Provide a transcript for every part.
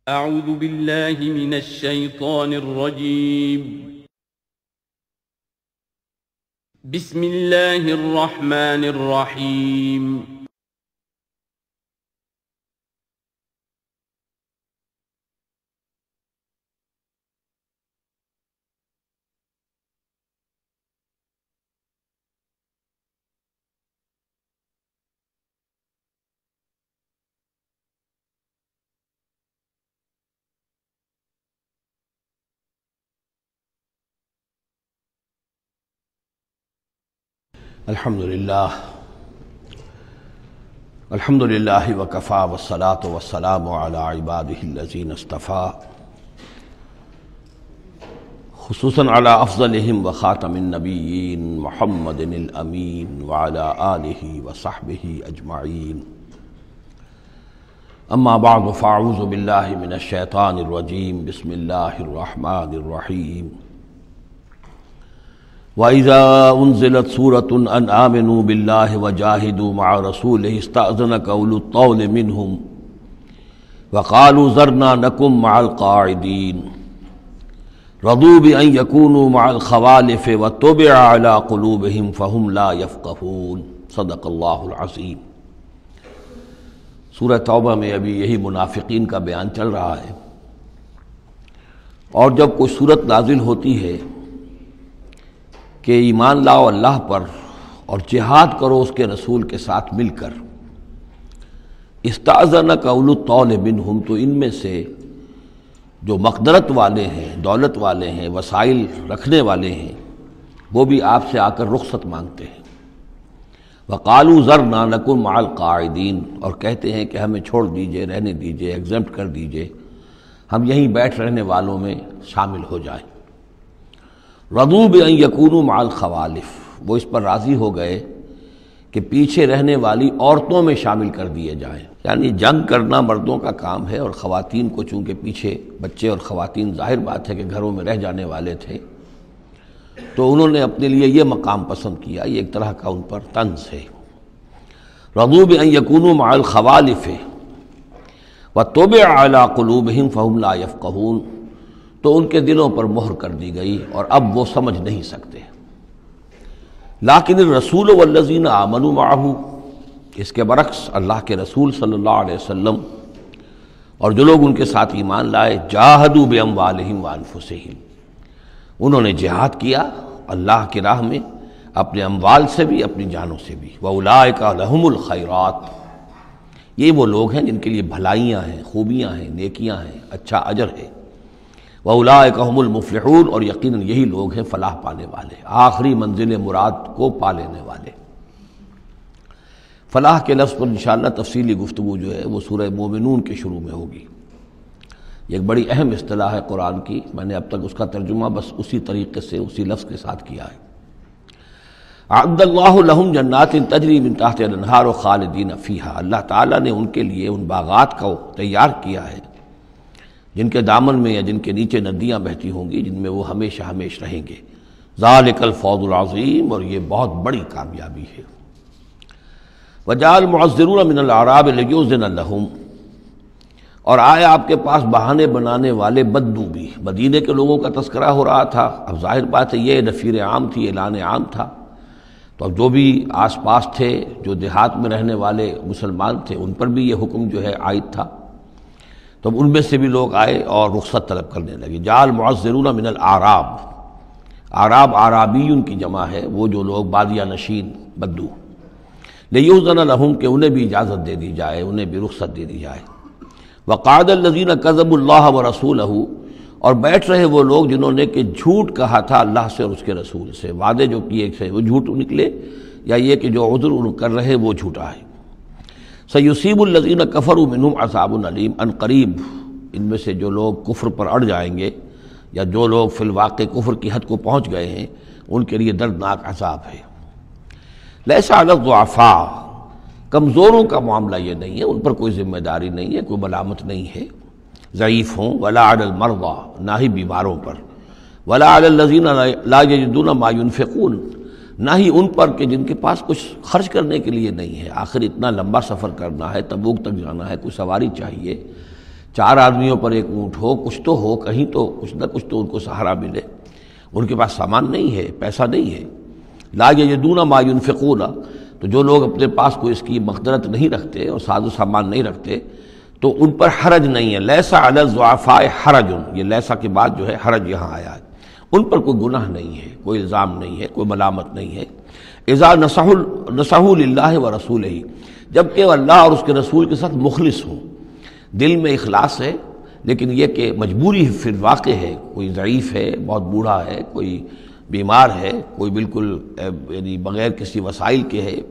اعوذ باللہ من الشیطان الرجیم بسم اللہ الرحمن الرحیم الحمدللہ وکفا والصلاة والسلام علی عبادہ الذین اصطفیٰ خصوصاً علی افضلہم وخاتم النبیین محمد الامین وعلی آلہ وصحبہ اجمعین اما بعد فاعوذ باللہ من الشیطان الرجیم بسم اللہ الرحمن الرحیم وَإِذَا أُنزِلَتْ سُورَةٌ أَنْ آمِنُوا بِاللَّهِ وَجَاهِدُوا مَعَ رَسُولِهِ اسْتَأْذَنَكَ أُولُو الطَّوْلِ مِنْهُمْ وَقَالُوا ذَرْنَا نَكُن مَعَ الْقَاعِدِينَ رَضُوا بِأَنْ يَكُونُوا مَعَ الْخَوَالِفِ وَطُبِعَ عَلَى قُلُوبِهِمْ فَهُمْ لَا يَفْقَهُونَ صدق اللہ العظیم۔ سورہ توبہ میں ابھی یہی منافقین کا بیان چل رہا ہے، اور جب کوئی صورت نازل ہوتی ہے کہ ایمان لاؤ اللہ پر اور جہاد کرو اس کے رسول کے ساتھ مل کر، استأذنک اولو الطول منہم، تو ان میں سے جو مقدرت والے ہیں، دولت والے ہیں، وسائل رکھنے والے ہیں، وہ بھی آپ سے آ کر رخصت مانگتے ہیں۔ وقالوا ذرنا نکن مع القاعدین، اور کہتے ہیں کہ ہمیں چھوڑ دیجئے، رہنے دیجئے، ایگزمپٹ کر دیجئے، ہم یہیں بیٹھ رہنے والوں میں شامل ہو جائیں۔ رضوا بأن یکونوا مع الخوالف، وہ اس پر راضی ہو گئے کہ پیچھے رہنے والی عورتوں میں شامل کر دیے جائیں، یعنی جنگ کرنا مردوں کا کام ہے، اور خواتین کو چونکہ پیچھے بچے اور خواتین ظاہر بات ہے کہ گھروں میں رہ جانے والے تھے، تو انہوں نے اپنے لیے یہ مقام پسند کیا، یہ ایک طرح کا ان پر طنز ہے۔ رضوا بأن یکونوا مع الخوالف وطبع علی قلوبہم فہم لا یفقہون، تو ان کے دلوں پر مہر کر دی گئی اور اب وہ سمجھ نہیں سکتے۔ لیکن الرسول والذین آمنوا معہ، اس کے برعکس اللہ کے رسول صلی اللہ علیہ وسلم اور جو لوگ ان کے ساتھ ایمان لائے، جاہدوا باموالہم وانفسہم، انہوں نے جہاد کیا اللہ کی راہ میں، اپنے اموال سے بھی، اپنی جانوں سے بھی۔ واولئک لہم الخیرات، یہ وہ لوگ ہیں جن کے لیے بھلائیاں ہیں، خوبیاں ہیں، نیکیاں ہیں، اچھا اجر ہے۔ وَأُولَٰئِكَ هُمُ الْمُفْلِحُونَ، اور یقیناً یہی لوگ ہیں فلاح پانے والے، آخری منزل مراد کو پا لینے والے۔ فلاح کے لفظ پر انشاءاللہ تفصیلی گفتگو جو ہے وہ سورہ مومنون کے شروع میں ہوگی۔ یہ ایک بڑی اہم اصطلاح ہے قرآن کی، میں نے اب تک اس کا ترجمہ بس اسی طریقے سے اسی لفظ کے ساتھ کیا ہے۔ اعد اللہ لہم جنات تجری من تحتہا الانہار خالدین فیہا، اللہ تعالیٰ نے ان کے لیے ان باغات کو تیار کیا ہے جن کے دامن میں یا جن کے نیچے ندیاں بہتی ہوں گی، جن میں وہ ہمیشہ ہمیش رہیں گے۔ ذالک الفوز العظیم، اور یہ بہت بڑی کامیابی ہے۔ وجاء المعذرون من الاعراب لیؤذن لہم، اور آئے آپ کے پاس بہانے بنانے والے بدو بھی، مدینے کے لوگوں کا تذکرہ ہو رہا تھا، اب ظاہر بات ہے یہ نفیر عام تھی، اعلان عام تھا، تو اب جو بھی آس پاس تھے، جو دیہات میں رہنے والے مسلمان تھے، ان پر بھی یہ حکم جو ہے عائد تھا، تو ان میں سے بھی لوگ آئے اور رخصت طلب کرنے لگے۔ جاء المعذرون من الاعراب، اعراب اعرابیون کی جمع ہے، وہ جو لوگ بادیہ نشین بدو، لیؤذن لہم، کہ انہیں بھی اجازت دے دی جائے، انہیں بھی رخصت دے دی جائے۔ وقعد الذین کذبوا اللہ ورسولہ، اور بیٹھ رہے وہ لوگ جنہوں نے کہ جھوٹ کہا تھا اللہ سے اور اس کے رسول سے، وعدے جو کیے تھے وہ جھوٹ نکلے، یا یہ کہ جو عذر کر رہے وہ جھوٹا ہے۔ سیصیب الذین کفروا منہم عذاب علیم، ان قریب ان میں سے جو لوگ کفر پر اڑ جائیں گے، یا جو لوگ فی الواقع کفر کی حد کو پہنچ گئے ہیں، ان کے لیے دردناک عذاب ہے۔ لیس علی الضعفاء، کمزوروں کا معاملہ یہ نہیں ہے، ان پر کوئی ذمہ داری نہیں ہے، کوئی ملامت نہیں ہے، ضعیف ہوں، ولا علی المرضى، نہ ہی بیماروں پر، ولا علی الذین لا یجدون ما ينفقون، نہ ہی ان پر کہ جن کے پاس کچھ خرچ کرنے کے لیے نہیں ہے۔ آخر اتنا لمبا سفر کرنا ہے، تبوک تک جانا ہے، کوئی سواری چاہیے، 4 آدمیوں پر ایک اونٹ ہو، کچھ تو ہو، کہیں تو کچھ نہ کچھ تو ان کو سہارا ملے، ان کے پاس سامان نہیں ہے، پیسہ نہیں ہے۔ لا یجدون ما ينفقون، تو جو لوگ اپنے پاس کوئی اس کی مقدرت نہیں رکھتے اور ساز و سامان نہیں رکھتے تو ان پر حرج نہیں ہے۔ لیس علی الضعفاء حرج، یہ لیسا کے بعد جو ہے حرج یہاں آیا ہے، ان پر کوئی گناہ نہیں ہے، کوئی الزام نہیں ہے، کوئی ملامت نہیں ہے۔ اذا نصحوا للہ ورسولہ، جبکہ وہ اللہ اور اس کے رسول کے ساتھ مخلص ہوں، دل میں اخلاص ہے، لیکن یہ کہ مجبوری فی الواقع ہے، کوئی ضعیف ہے، بہت بوڑھا ہے، کوئی بیمار ہے، کوئی بالکل یعنی بغیر کسی وسائل کے ہے۔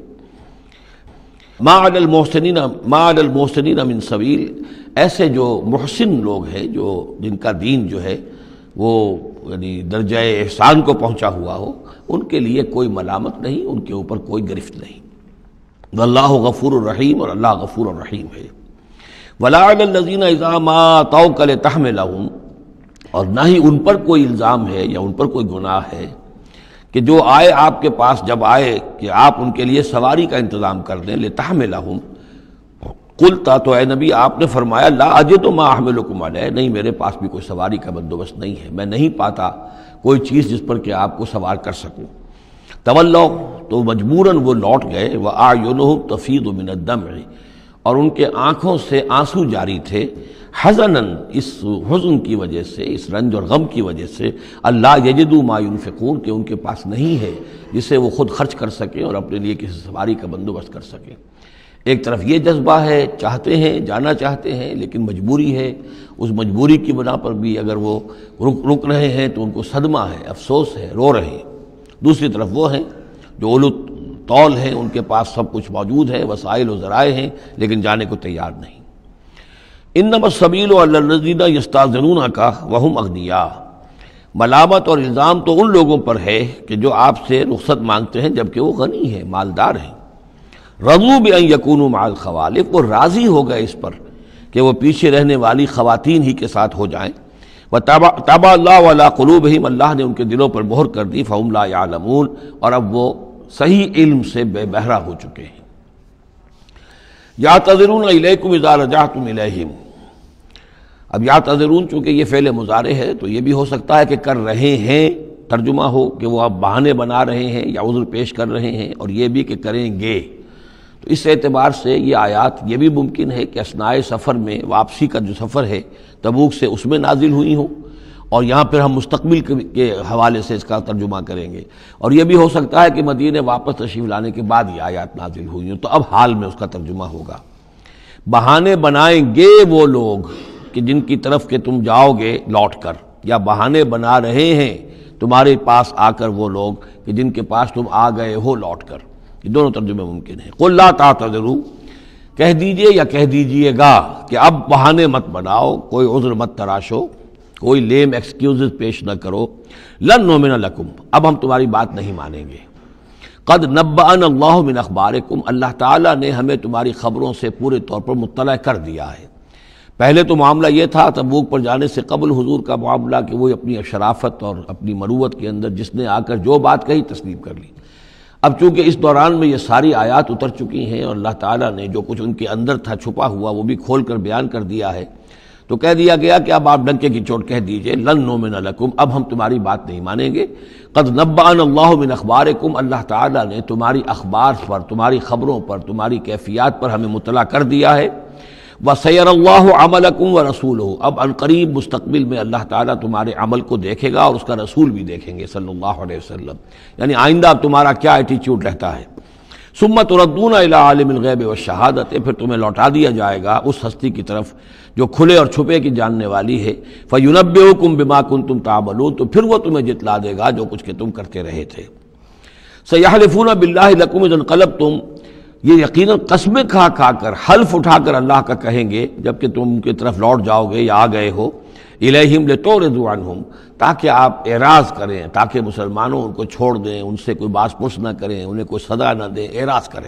ما علی المحسنین من سبیل، ایسے جو محسن لوگ ہیں، جو جن کا دین جو ہے وہ یعنی درجہ احسان کو پہنچا ہوا ہو، ان کے لیے کوئی ملامت نہیں، ان کے اوپر کوئی گرفت نہیں۔ واللہ غفور الرحیم، اور اللہ غفور الرحیم ہے۔ ولا علی الذین اذا ما اتوک لتحملہم، اور نہ ہی ان پر کوئی الزام ہے یا ان پر کوئی گناہ ہے کہ جو آئے آپ کے پاس، جب آئے کہ آپ ان کے لیے سواری کا انتظام کر دیں، لتحملہم، قلتا، تو اے نبی آپ نے فرمایا، لا اجد ما احملکم علیہ، نہیں میرے پاس بھی کوئی سواری کا بندوبست نہیں ہے، میں نہیں پاتا کوئی چیز جس پر کہ آپ کو سوار کر سکوں۔ تولوا، تو مجبوراً وہ لوٹ گئے، واعینہم تفیض من الدمع، اور ان کے آنکھوں سے آنسو جاری تھے، حزناً، اس حزن کی وجہ سے، اس رنج اور غم کی وجہ سے، اللہ یجدوا ما ينفقون، کہ ان کے پاس نہیں ہے جسے وہ خود خرچ کر سکیں اور اپنے لیے کسی سواری کا بندوبست کر سکیں۔ ایک طرف یہ جذبہ ہے، چاہتے ہیں، جانا چاہتے ہیں، لیکن مجبوری ہے، اس مجبوری کی بنا پر بھی اگر وہ رک رہے ہیں تو ان کو صدمہ ہے، افسوس ہے، رو رہے ہیں۔ دوسری طرف وہ ہیں جو اولو طول ہیں، ان کے پاس سب کچھ موجود ہے، وسائل و ذرائع ہیں، لیکن جانے کو تیار نہیں۔ انما السبیل علی الذین یستاذنونک وہم اغنیاء، ملامت اور الزام تو ان لوگوں پر ہے کہ جو آپ سے رخصت مانگتے ہیں جبکہ وہ غنی ہیں، مالدار ہیں۔ رضوا بان یکونوا مع الخوالف، وہ راضی ہو گئے اس پر کہ وہ پیچھے رہنے والی خواتین ہی کے ساتھ ہو جائیں۔ وطبع اللہ علی قلوبہم، اللہ نے ان کے دلوں پر مہر کر دی، فہم لا یعلمون، اور اب وہ صحیح علم سے بے بہرہ ہو چکے ہیں۔ یعتذرون الیکم اذا رجعتم الیہم، اب یعتذرون چونکہ یہ فعل مضارع ہے تو یہ بھی ہو سکتا ہے کہ کر رہے ہیں، ترجمہ ہو کہ وہ اب بہانے بنا رہے ہیں یا عذر پیش کر رہے ہیں، اور یہ بھی کہ کریں گے۔ تو اس اعتبار سے یہ آیات یہ بھی ممکن ہے کہ اثناء سفر میں، واپسی کا جو سفر ہے تبوک سے، اس میں نازل ہوئی ہوں، اور یہاں پھر ہم مستقبل کے حوالے سے اس کا ترجمہ کریں گے، اور یہ بھی ہو سکتا ہے کہ مدینے واپس تشریف لانے کے بعد یہ آیات نازل ہوئی ہوں، تو اب حال میں اس کا ترجمہ ہوگا۔ بہانے بنائیں گے وہ لوگ کہ جن کی طرف کہ تم جاؤ گے لوٹ کر، یا بہانے بنا رہے ہیں تمہارے پاس آ کر وہ لوگ کہ جن کے پاس تم آ گئے ہو لوٹ کر، یہ دونوں ترجمے ممکن ہیں۔ قل لا تعتذروا، کہہ دیجئے یا کہہ دیجئے گا کہ اب بہانے مت بناؤ، کوئی عذر مت تراشو، کوئی لیم ایکسکیوزز پیش نہ کرو، لن نؤمن لکم، اب ہم تمہاری بات نہیں مانیں گے۔ قد نبأنا اللہ من اخبارکم، اللہ تعالیٰ نے ہمیں تمہاری خبروں سے پورے طور پر مطلع کر دیا ہے۔ پہلے تو معاملہ یہ تھا تبوک پر جانے سے قبل حضور کا معاملہ کہ وہ اپنی شرافت اور اپنی مروت کے اندر جس نے آ کر جو بات کہی تسلیم کر لی۔ اب چونکہ اس دوران میں یہ ساری آیات اتر چکی ہیں اور اللہ تعالیٰ نے جو کچھ ان کے اندر تھا چھپا ہوا وہ بھی کھول کر بیان کر دیا ہے، تو کہہ دیا گیا کہ اب آپ ڈنکے کی چوٹ کہہ دیجئے، لن نؤمن لکم، اب ہم تمہاری بات نہیں مانیں گے۔ قد نبأنا اللہ من اخبارکم، اللہ تعالیٰ نے تمہاری اخبار پر، تمہاری خبروں پر، تمہاری کیفیات پر ہمیں مطلع کر دیا ہے۔ وَسَيَرَ اللَّهُ عَمَلَكُمْ وَرَسُولُهُ، اب عنقریب مستقبل میں اللہ تعالیٰ تمہارے عمل کو دیکھے گا اور اس کا رسول بھی دیکھیں گے صلی اللہ علیہ وسلم، یعنی آئندہ اب تمہارا کیا ایٹیچیوڈ رہتا ہے۔ ثُمَّ تُرَدُّونَ إِلَىٰ عَالِمِ الْغَيْبِ وَالشَّهَادَةِ، پھر تمہیں لوٹا دیا جائے گا اس ہستی کی طرف جو کھلے اور چھپے کی جاننے والی ہے۔ فَيُنَبِّئُكُم بِمَا كُنتُمْ تَعْمَلُونَ، تو پھر وہ تمہیں جتلا دے گا جو کچھ کہ تم کرتے رہے تھے۔ سَيَحْلِفُونَ بِاللَّهِ لَكُمْ إِذَا انقلبتم، یہ یقیناً قسمیں کھا کھا کر، حلف اٹھا کر اللہ کا کہیں گے جب کہ تم ان کی طرف لوٹ جاؤ گے یا آ گئے ہو، الیہم لتعرضوا عنہم، تاکہ آپ اعراض کریں، تاکہ مسلمانوں ان کو چھوڑ دیں، ان سے کوئی باس پرس نہ کریں، انہیں کوئی صدا نہ دیں، اعراض کریں۔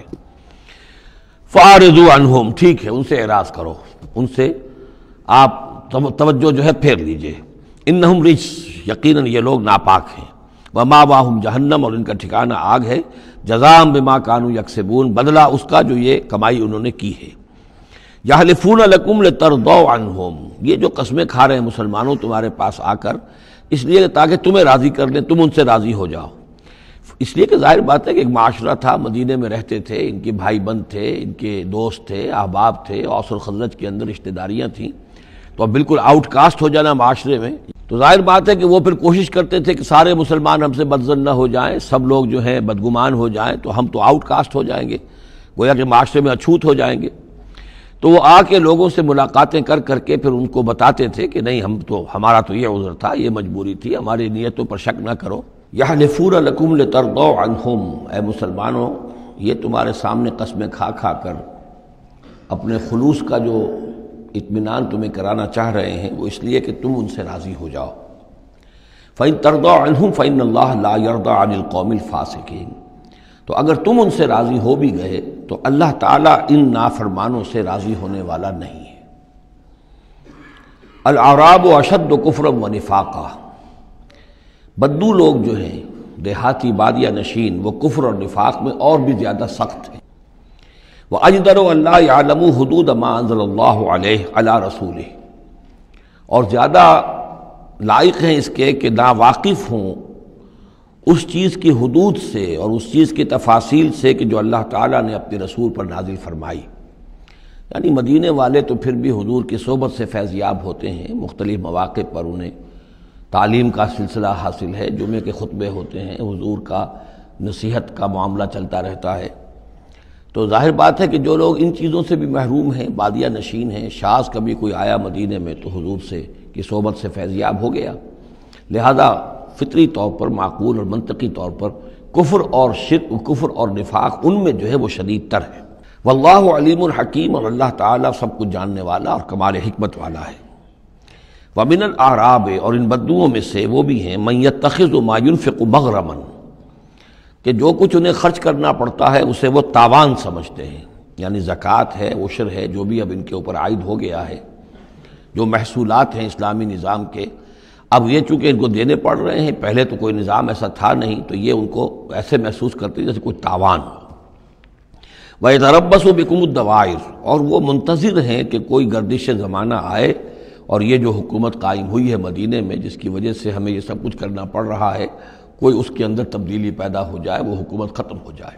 فاعرضوا عنہم، ٹھیک ہے ان سے اعراض کرو، ان سے آپ توجہ جو ہے پھیر لیجئے۔ انہم رجس، یقیناً یہ لوگ ناپاک ہیں۔ ومأواہم جہنم، اور ان کا ٹھکانہ آگ ہے۔ جزاء بما کانوا یکسبون، بدلہ اس کا جو یہ کمائی انہوں نے کی ہے۔ یحلفون لکم لترضوا عنہم، یہ جو قسمیں کھا رہے ہیں مسلمانوں تمہارے پاس آ کر، اس لیے تاکہ تمہیں راضی کر لیں، تم ان سے راضی ہو جاؤ۔ اس لیے کہ ظاہر بات ہے کہ ایک معاشرہ تھا، مدینے میں رہتے تھے، ان کے بھائی بند تھے، ان کے دوست تھے، احباب تھے، اوس اور خزرج کے اندر رشتہ داریاں تھیں، تو اب بالکل آؤٹ کاسٹ ہو جانا معاشرے میں، تو ظاہر بات ہے کہ وہ پھر کوشش کرتے تھے کہ سارے مسلمان ہم سے بدظن نہ ہو جائیں، سب لوگ جو ہیں بدگمان ہو جائیں، تو ہم تو آؤٹ کاسٹ ہو جائیں گے، گویا کہ معاشرے میں اچھوت ہو جائیں گے۔ تو وہ آ کے لوگوں سے ملاقاتیں کر کر کے پھر ان کو بتاتے تھے کہ نہیں، ہمارا تو یہ عذر تھا، یہ مجبوری تھی، ہماری نیتوں پر شک نہ کرو۔ یحلفون لکم لترضوا عنہم، اے مسلمانوں یہ تمہارے سامنے قسمیں کھا کھا کر اپنے خلوص کا جو اطمینان تمہیں کرانا چاہ رہے ہیں وہ اس لیے کہ تم ان سے راضی ہو جاؤ۔ فَإِن تَرْضَوْا عَنْهُمْ فَإِنَّ اللَّهَ لَا يَرْضَىٰ عَنِ الْقَوْمِ الْفَاسِقِينَ، تو اگر تم ان سے راضی ہو بھی گئے تو اللہ تعالیٰ ان نافرمانوں سے راضی ہونے والا نہیں ہے۔ الْأَعْرَابُ أَشَدُّ كُفْرًا وَنِفَاقًا، بدو لوگ جو ہیں دیہاتی بادیہ نشین، وہ کفر اور نفاق میں اور بھی زیادہ سخت ہیں۔ وَأَجْدَرُ أَن لَّا يَعْلَمُوا حُدُودَ مَا أَنزَلَ اللَّهُ عَلَيْهِ عَلَىٰ رَسُولِهِ، اور زیادہ لائق ہیں اس کے کہ ناواقف ہوں اس چیز کی حدود سے اور اس چیز کی تفاصیل سے کہ جو اللہ تعالیٰ نے اپنے رسول پر نازل فرمائی۔ یعنی مدینے والے تو پھر بھی حضور کی صحبت سے فیض یاب ہوتے ہیں، مختلف مواقع پر انہیں تعلیم کا سلسلہ حاصل ہے، جمعے کے خطبے ہوتے ہیں، حضور کا نصیحت کا معاملہ چلتا رہتا ہے، تو ظاہر بات ہے کہ جو لوگ ان چیزوں سے بھی محروم ہیں، بادیہ نشین ہیں، شاذ کبھی کوئی آیا مدینے میں تو حضور سے کی صحبت سے فیض یاب ہو گیا، لہذا فطری طور پر، معقول اور منطقی طور پر کفر اور شرک، کفر اور نفاق ان میں جو ہے وہ شدید تر ہے۔ واللہ علیم حکیم، اور اللہ تعالیٰ سب کچھ جاننے والا اور کمال حکمت والا ہے۔ ومن الاعراب، اور ان بدوؤں میں سے وہ بھی ہیں، من یتخذ ما ينفق مغرما، کہ جو کچھ انہیں خرچ کرنا پڑتا ہے اسے وہ تاوان سمجھتے ہیں، یعنی زکوٰۃ ہے، عشر ہے، جو بھی اب ان کے اوپر عائد ہو گیا ہے، جو محصولات ہیں اسلامی نظام کے، اب یہ چونکہ ان کو دینے پڑ رہے ہیں، پہلے تو کوئی نظام ایسا تھا نہیں، تو یہ ان کو ایسے محسوس کرتے ہیں جیسے کوئی تاوان ہو۔ وَيَتَرَبَّصُ بِكُمُ الدَّوَائِرَ، اور وہ منتظر ہیں کہ کوئی گردش زمانہ آئے اور یہ جو حکومت قائم ہوئی ہے مدینے میں، جس کی وجہ سے ہمیں یہ سب کچھ کرنا پڑ رہا ہے، کوئی اس کے اندر تبدیلی پیدا ہو جائے، وہ حکومت ختم ہو جائے۔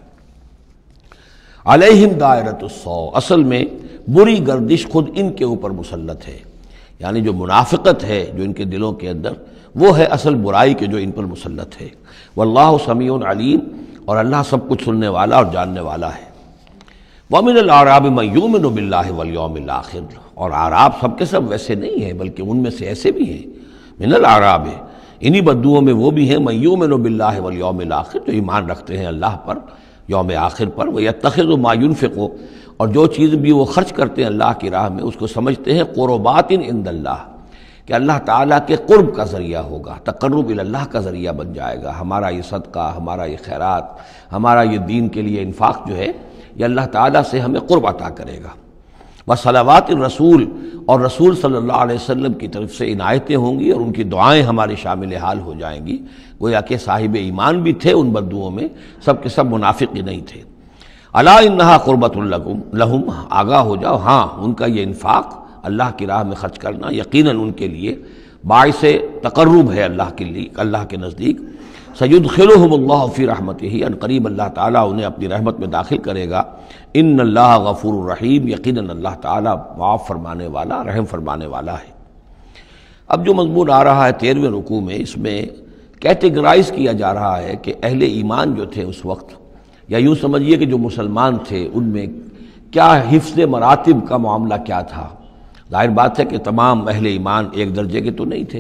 علیہم دائرۃ السوء، اصل میں بری گردش خود ان کے اوپر مسلط ہے، یعنی جو منافقت ہے جو ان کے دلوں کے اندر، وہ ہے اصل برائی کے جو ان پر مسلط ہے۔ واللہ سمیع علیم، اور اللہ سب کچھ سننے والا اور جاننے والا ہے۔ وَمِنَ الْأَعْرَابِ مَن يُؤْمِنُ بِاللَّهِ وَالْيَوْمِ الْآخِرِ، اور اعراب سب کے سب ویسے نہیں ہیں، بلکہ ان میں سے ایسے بھی ہیں، من الاعراب، انہی بدوؤں میں وہ بھی ہیں، من یؤمن باللہ والیوم الآخر، جو ایمان رکھتے ہیں اللہ پر، یوم آخر پر، ویتخذ ما ینفق، اور جو چیز بھی وہ خرچ کرتے ہیں اللہ کی راہ میں اس کو سمجھتے ہیں قربات عند اللہ، کہ اللہ تعالیٰ کے قرب کا ذریعہ ہوگا، تقرب الی اللہ کا ذریعہ بن جائے گا، ہمارا یہ صدقہ، ہمارا یہ خیرات، ہمارا یہ دین کے لیے انفاق جو ہے یہ اللہ تعالیٰ سے ہمیں قرب عطا کرے گا۔ وصلوات الرسول، اور رسول صلی اللہ علیہ وسلم کی طرف سے عنایتیں ہوں گی اور ان کی دعائیں ہماری شامل حال ہو جائیں گی۔ گویا کہ صاحب ایمان بھی تھے ان بدوؤں میں، سب کے سب منافق ہی نہیں تھے۔ الا انہا قربۃ لہم، آگاہ ہو جاؤ، ہاں ان کا یہ انفاق اللہ کی راہ میں خرچ کرنا یقیناً ان کے لیے باعث تقرب ہے اللہ کے لیے، اللہ کے نزدیک۔ سیدخلہم اللہ فی رحمتہ، ان قریب اللہ تعالیٰ انہیں اپنی رحمت میں داخل کرے گا۔ ان اللہ غفور الرحیم، یقیناً اللہ تعالیٰ معاف فرمانے والا، رحم فرمانے والا ہے۔ اب جو مضمون آ رہا ہے 13ویں رکوع میں، اس میں کیٹیگرائز کیا جا رہا ہے کہ اہل ایمان جو تھے اس وقت، یا یوں سمجھیے کہ جو مسلمان تھے ان میں کیا حفظ مراتب کا معاملہ کیا تھا۔ ظاہر بات ہے کہ تمام اہل ایمان ایک درجے کے تو نہیں تھے،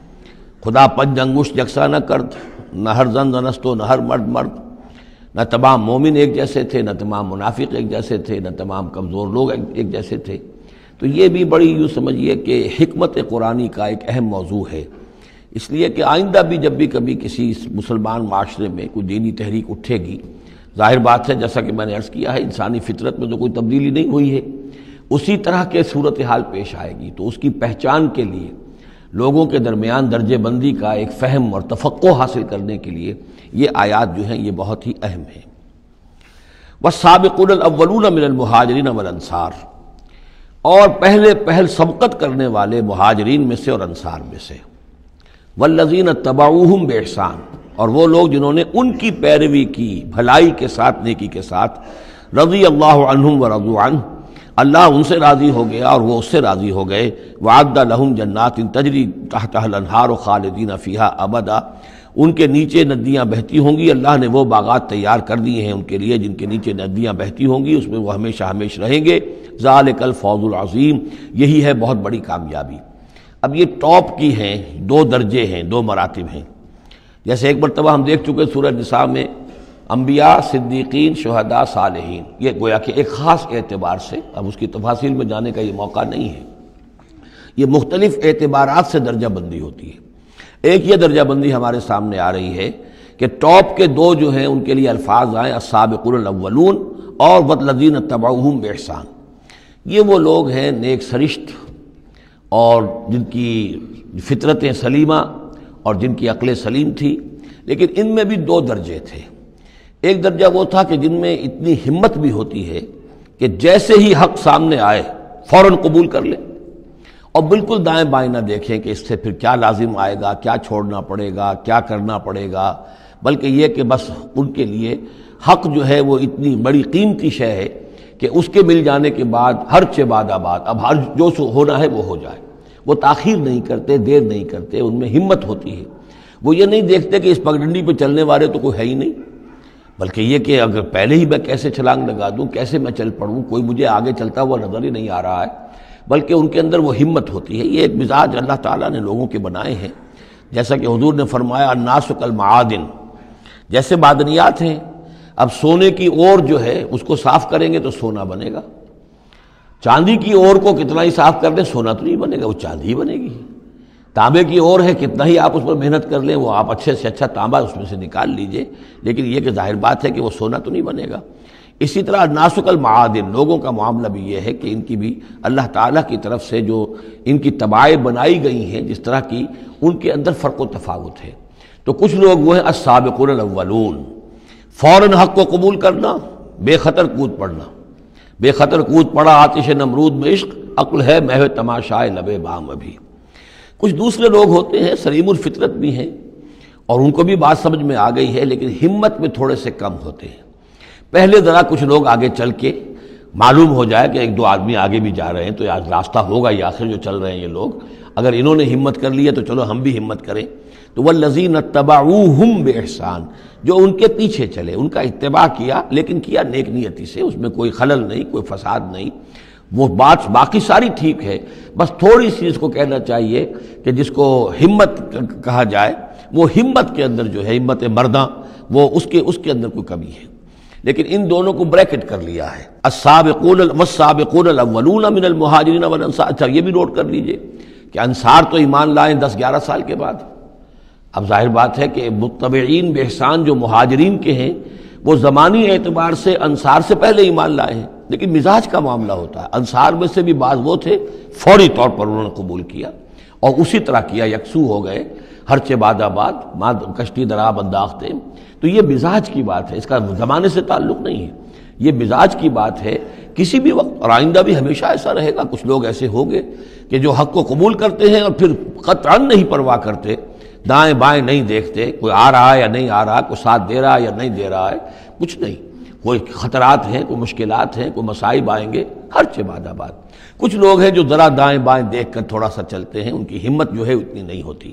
خدا پنج انگشت یکساں نہ کرد، نہ ہر زن زنستو، نہ ہر مرد مرد، نہ تمام مومن ایک جیسے تھے، نہ تمام منافق ایک جیسے تھے، نہ تمام کمزور لوگ ایک جیسے تھے۔ تو یہ بھی بڑی یوں سمجھیے کہ حکمت قرآنی کا ایک اہم موضوع ہے، اس لیے کہ آئندہ بھی جب بھی کبھی کسی مسلمان معاشرے میں کوئی دینی تحریک اٹھے گی، ظاہر بات ہے جیسا کہ میں نے عرض کیا ہے انسانی فطرت میں تو کوئی تبدیلی نہیں ہوئی ہے، اسی طرح کے صورتحال پیش آئے گی، تو اس کی پہچان کے لیے لوگوں کے درمیان درجے بندی کا ایک فہم اور تفقع حاصل کرنے کے لیے یہ آیات جو ہیں یہ بہت ہی اہم ہیں۔ والسابقون الاولون من المہاجرین والانصار، اور پہلے پہل سبقت کرنے والے مہاجرین میں سے اور انصار میں سے، والذین اتبعوہم بإحسان، اور وہ لوگ جنہوں نے ان کی پیروی کی بھلائی کے ساتھ، نیکی کے ساتھ، رضی اللہ عنہم ورضوا عنہ، اللہ ان سے راضی ہو گیا اور وہ اس سے راضی ہو گئے، وعد لہم جنات تجری تحتها الانہار خالدین فیہا ابدا، ان کے نیچے ندیاں بہتی ہوں گی، اللہ نے وہ باغات تیار کر دیے ہیں ان کے لیے جن کے نیچے ندیاں بہتی ہوں گی، اس میں وہ ہمیشہ ہمیشہ رہیں گے، ذالک الفوز العظیم، یہی ہے بہت بڑی کامیابی۔ اب یہ ٹاپ کی ہیں، دو درجے ہیں، دو مراتب ہیں۔ جیسے ایک مرتبہ ہم دیکھ چکے سورہ نساء میں انبیاء، صدیقین، شہداء، صالحین، یہ گویا کہ ایک خاص اعتبار سے، اب اس کی تفاصیل میں جانے کا یہ موقع نہیں ہے، یہ مختلف اعتبارات سے درجہ بندی ہوتی ہے۔ ایک یہ درجہ بندی ہمارے سامنے آ رہی ہے کہ ٹاپ کے دو جو ہیں ان کے لیے الفاظ آئیں السابقون الاولون اور والذین اتبعوہم بإحسان، یہ وہ لوگ ہیں نیک سرشت اور جن کی فطرتیں سلیمہ اور جن کی عقل سلیم تھی، لیکن ان میں بھی دو درجے تھے۔ ایک درجہ وہ تھا کہ جن میں اتنی ہمت بھی ہوتی ہے کہ جیسے ہی حق سامنے آئے فوراً قبول کر لیں اور بالکل دائیں بائیں نہ دیکھیں کہ اس سے پھر کیا لازم آئے گا، کیا چھوڑنا پڑے گا، کیا کرنا پڑے گا، بلکہ یہ کہ بس ان کے لیے حق جو ہے وہ اتنی بڑی قیمتی شے ہے کہ اس کے مل جانے کے بعد ہر چہ بعد آباد، اب ہر جو ہونا ہے وہ ہو جائے، وہ تاخیر نہیں کرتے، دیر نہیں کرتے، ان میں ہمت ہوتی ہے۔ وہ یہ نہیں دیکھتے کہ اس پگڈنڈی پہ چلنے والے تو کوئی ہے ہی نہیں، بلکہ یہ کہ اگر پہلے ہی میں کیسے چھلانگ لگا دوں، کیسے میں چل پڑوں، کوئی مجھے آگے چلتا ہوا نظر ہی نہیں آ رہا ہے، بلکہ ان کے اندر وہ ہمت ہوتی ہے۔ یہ ایک مزاج اللہ تعالیٰ نے لوگوں کے بنائے ہیں، جیسا کہ حضور نے فرمایا الناس کالمعادن، جیسے معدنیات ہیں۔ اب سونے کی اور جو ہے اس کو صاف کریں گے تو سونا بنے گا، چاندی کی اور کو کتنا ہی صاف کر لیں سونا تو نہیں بنے گا، وہ چاندی بنے گی۔ تانبے کی اور ہے، کتنا ہی آپ اس پر محنت کر لیں وہ آپ اچھے سے اچھا تانبا اس میں سے نکال لیجئے، لیکن یہ کہ ظاہر بات ہے کہ وہ سونا تو نہیں بنے گا۔ اسی طرح الناس کالمعادن، لوگوں کا معاملہ بھی یہ ہے کہ ان کی بھی اللہ تعالیٰ کی طرف سے جو ان کی طبائع بنائی گئی ہیں جس طرح کی، ان کے اندر فرق و تفاوت ہے۔ تو کچھ لوگ وہ ہیں السابقون الاولون، فوراً حق کو قبول کرنا، بے خطر کود پڑنا، بے خطر کود پڑا آتش نمرود میں عشق، عقل ہے محو تماشائے لبے بام ابھی۔ کچھ دوسرے لوگ ہوتے ہیں سلیم الفطرت بھی ہیں اور ان کو بھی بات سمجھ میں آ گئی ہے، لیکن ہمت میں تھوڑے سے کم ہوتے ہیں۔ پہلے ذرا کچھ لوگ آگے چل کے معلوم ہو جائے کہ ایک دو آدمی آگے بھی جا رہے ہیں تو آج راستہ ہوگا، یہ آخر جو چل رہے ہیں یہ لوگ، اگر انہوں نے ہمت کر لی ہے تو چلو ہم بھی ہمت کریں۔ تو والذین اتبعوہم بإحسان، جو ان کے پیچھے چلے، ان کا اتباع کیا، لیکن کیا نیک نیتی سے، اس میں کوئی خلل نہیں، کوئی فساد نہیں، وہ بات باقی ساری ٹھیک ہے، بس تھوڑی سی اس کو کہنا چاہیے کہ جس کو ہمت کہا جائے، وہ ہمت کے اندر جو ہے ہمت مرداں، وہ اس کے اندر کوئی کمی ہے۔ لیکن ان دونوں کو بریکٹ کر لیا ہے، السابقون والسابقون الاولون من المہاجرین والانصار۔ اچھا یہ بھی نوٹ کر لیجئے کہ انصار تو ایمان لائیں 10-11 سال کے بعد۔ اب ظاہر بات ہے کہ متبعین بإحسان جو مہاجرین کے ہیں وہ زمانی اعتبار سے انصار سے پہلے ایمان لائے ہیں، لیکن مزاج کا معاملہ ہوتا ہے۔ انصار میں سے بھی بعض وہ تھے فوری طور پر انہوں نے قبول کیا اور اسی طرح کیا، یکسو ہو گئے، ہر چہ بعد آباد کشتی دراب انداختے۔ تو یہ مزاج کی بات ہے، اس کا زمانے سے تعلق نہیں ہے، یہ مزاج کی بات ہے کسی بھی وقت، اور آئندہ بھی ہمیشہ ایسا رہے گا۔ کچھ لوگ ایسے ہوں گے کہ جو حق کو قبول کرتے ہیں اور پھر قطعاً نہیں پرواہ کرتے، دائیں بائیں نہیں دیکھتے، کوئی آ رہا ہے یا نہیں آ رہا، کوئی ساتھ دے رہا ہے یا نہیں دے رہا ہے، کچھ نہیں، کوئی خطرات ہیں، کوئی مشکلات ہیں، کوئی مصائب آئیں گے، ہر چہ بعد آباد۔ کچھ لوگ ہیں جو ذرا دائیں بائیں دیکھ کر تھوڑا سا چلتے ہیں، ان کی ہمت جو ہے اتنی نہیں ہوتی۔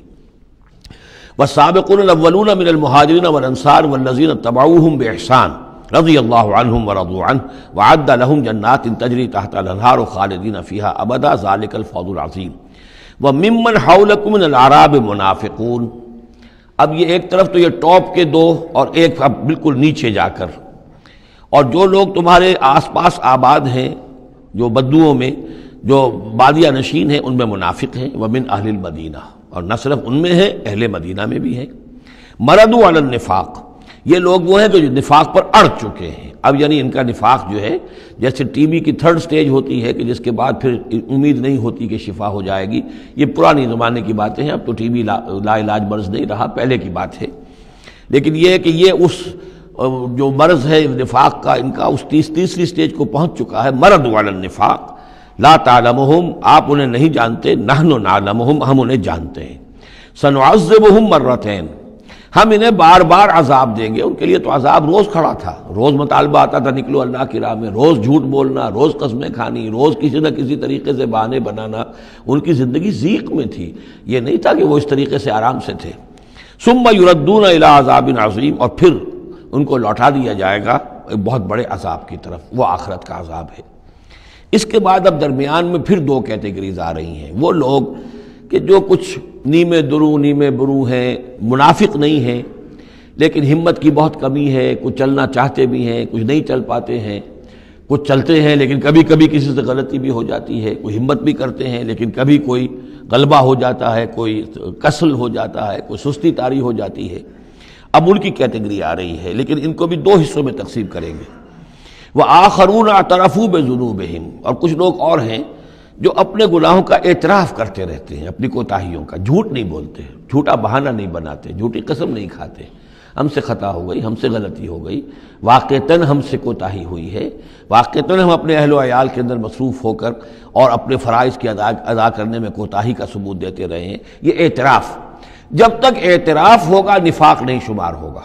والسابقون الاولون من المہاجرین والانصار والذین اتبعوہم بإحسان رضی اللہ عنہم ورضوا عنہ وعد لہم جنات تجری تحت الانہار خالدین فیہا ابدا ذالک الفوز العظیم۔ وَمِمَّنْ حَوْلَكُمْ مِنَ الْأَعْرَابِ مُنَافِقُونَ۔ اب یہ ایک طرف تو یہ ٹاپ کے دو اور ایک اب بالکل نیچے جا کر، اور جو لوگ تمہارے آس پاس آباد ہیں جو بدوؤں میں، جو بادیہ نشین ہیں، ان میں منافق ہیں۔ وَمِنْ أَهْلِ الْمَدِينَةِ، اور نہ صرف ان میں ہیں، اہل مدینہ میں بھی ہیں۔ مَرَدُوا عَلَى النِّفَاقِ، یہ لوگ وہ ہیں جو نفاق پر اڑ چکے ہیں۔ اب یعنی ان کا نفاق جو ہے جیسے ٹی بی کی 3rd سٹیج ہوتی ہے کہ جس کے بعد پھر امید نہیں ہوتی کہ شفا ہو جائے گی، یہ پرانی زمانے کی باتیں ہیں، اب تو ٹی بی لا علاج مرض نہیں رہا، پہلے کی بات ہے۔ لیکن یہ ہے کہ یہ اس جو مرض ہے نفاق کا، ان کا اس تیسری سٹیج کو پہنچ چکا ہے۔ مرض علی النفاق، لا تعلمہم آپ انہیں نہیں جانتے، نحن نعلمہم ہم انہیں جانتے ہیں، سنعذبہم مرتین ہم انہیں بار بار عذاب دیں گے. ان کے لیے تو عذاب روز کھڑا تھا، روز مطالبہ آتا تھا نکلو اللہ کی راہ میں، روز جھوٹ بولنا، روز قسمیں کھانی، روز کسی نہ کسی طریقے سے بہانے بنانا. ان کی زندگی ضیق میں تھی، یہ نہیں تھا کہ وہ اس طریقے سے آرام سے تھے. ثم یردون الی عذاب عظیم اور پھر ان کو لوٹا دیا جائے گا ایک بہت بڑے عذاب کی طرف، وہ آخرت کا عذاب ہے. اس کے بعد اب درمیان میں پھر دو کیٹیگریز آ رہی ہیں. وہ لوگ کہ جو کچھ نیمے درو نیمے برو ہیں، منافق نہیں ہیں لیکن ہمت کی بہت کمی ہے، کچھ چلنا چاہتے بھی ہیں، کچھ نہیں چل پاتے ہیں، کچھ چلتے ہیں لیکن کبھی کبھی کسی سے غلطی بھی ہو جاتی ہے، کوئی ہمت بھی کرتے ہیں لیکن کبھی کوئی غلبہ ہو جاتا ہے، کوئی کسل ہو جاتا ہے، کوئی سستی طاری ہو جاتی ہے. اب ان کی کیٹیگری آ رہی ہے لیکن ان کو بھی دو حصوں میں تقسیم کریں گے. وآخرون اعترفوا بذنوبہم اور کچھ لوگ اور ہیں جو اپنے گناہوں کا اعتراف کرتے رہتے ہیں، اپنی کوتاہیوں کا، جھوٹ نہیں بولتے، جھوٹا بہانہ نہیں بناتے، جھوٹی قسم نہیں کھاتے. ہم سے خطا ہو گئی، ہم سے غلطی ہو گئی، واقعتاً ہم سے کوتاہی ہوئی ہے، واقعتاً ہم اپنے اہل و عیال کے اندر مصروف ہو کر اور اپنے فرائض کی ادا کرنے میں کوتاہی کا ثبوت دیتے رہے ہیں. یہ اعتراف، جب تک اعتراف ہوگا نفاق نہیں شمار ہوگا.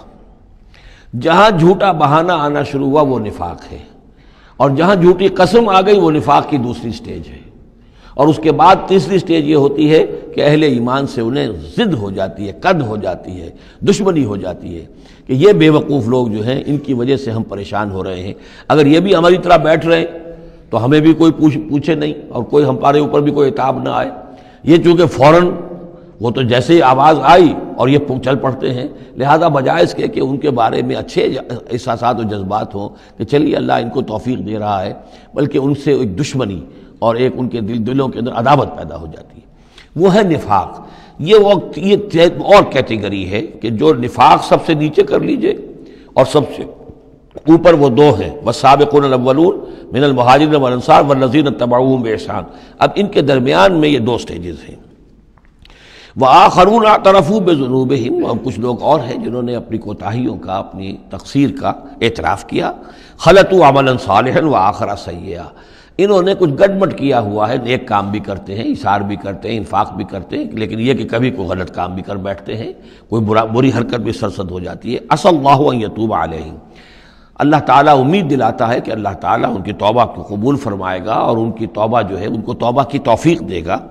جہاں جھوٹا بہانہ آنا شروع ہوا وہ نفاق ہے، اور جہاں جھوٹی قسم آ گئی وہ نفاق کی دوسری سٹیج ہے. اور اس کے بعد تیسری سٹیج یہ ہوتی ہے کہ اہل ایمان سے انہیں ضد ہو جاتی ہے، قد ہو جاتی ہے، دشمنی ہو جاتی ہے کہ یہ بے وقوف لوگ جو ہیں ان کی وجہ سے ہم پریشان ہو رہے ہیں. اگر یہ بھی ہماری طرح بیٹھ رہے ہیں تو ہمیں بھی کوئی پوچھے نہیں اور کوئی ہمارے اوپر بھی کوئی عتاب نہ آئے. یہ چونکہ فوراً وہ تو جیسے ہی آواز آئی اور یہ چل پڑتے ہیں، لہذا بجائے اس کے کہ ان کے بارے میں اچھے احساسات و جذبات ہوں کہ چلیے اللہ ان کو توفیق دے رہا ہے، بلکہ ان سے ایک دشمنی اور ایک ان کے دلوں کے اندر عداوت پیدا ہو جاتی ہے. وہ ہے نفاق. یہ اور کیٹیگری ہے کہ جو نفاق سب سے نیچے کر لیجئے اور سب سے اوپر وہ دو ہیں، والسابقون الاولون من المہاجرین والانصار والذین اتبعوہم بإحسان. اب ان کے درمیان میں یہ دو سٹیجز ہیں. وآخرون اعترفوا بذنوبہم اور کچھ لوگ اور ہیں جنہوں نے اپنی کوتاہیوں کا، اپنی تقصیر کا اعتراف کیا. خلطوا عملا صالحا وآخر سیئا انہوں نے کچھ گڈمٹ کیا ہوا ہے، نیک کام بھی کرتے ہیں، اثار بھی کرتے ہیں، انفاق بھی کرتے ہیں، لیکن یہ کہ کبھی کوئی غلط کام بھی کر بیٹھتے ہیں، کوئی بری حرکت بھی سرزد ہو جاتی ہے. عسى اللہ ان یتوب علیہم اللہ تعالیٰ امید دلاتا ہے کہ اللہ تعالیٰ ان کی توبہ کو قبول فرمائے گا اور ان کی توبہ جو ہے ان کو توبہ کی توفیق دے گا.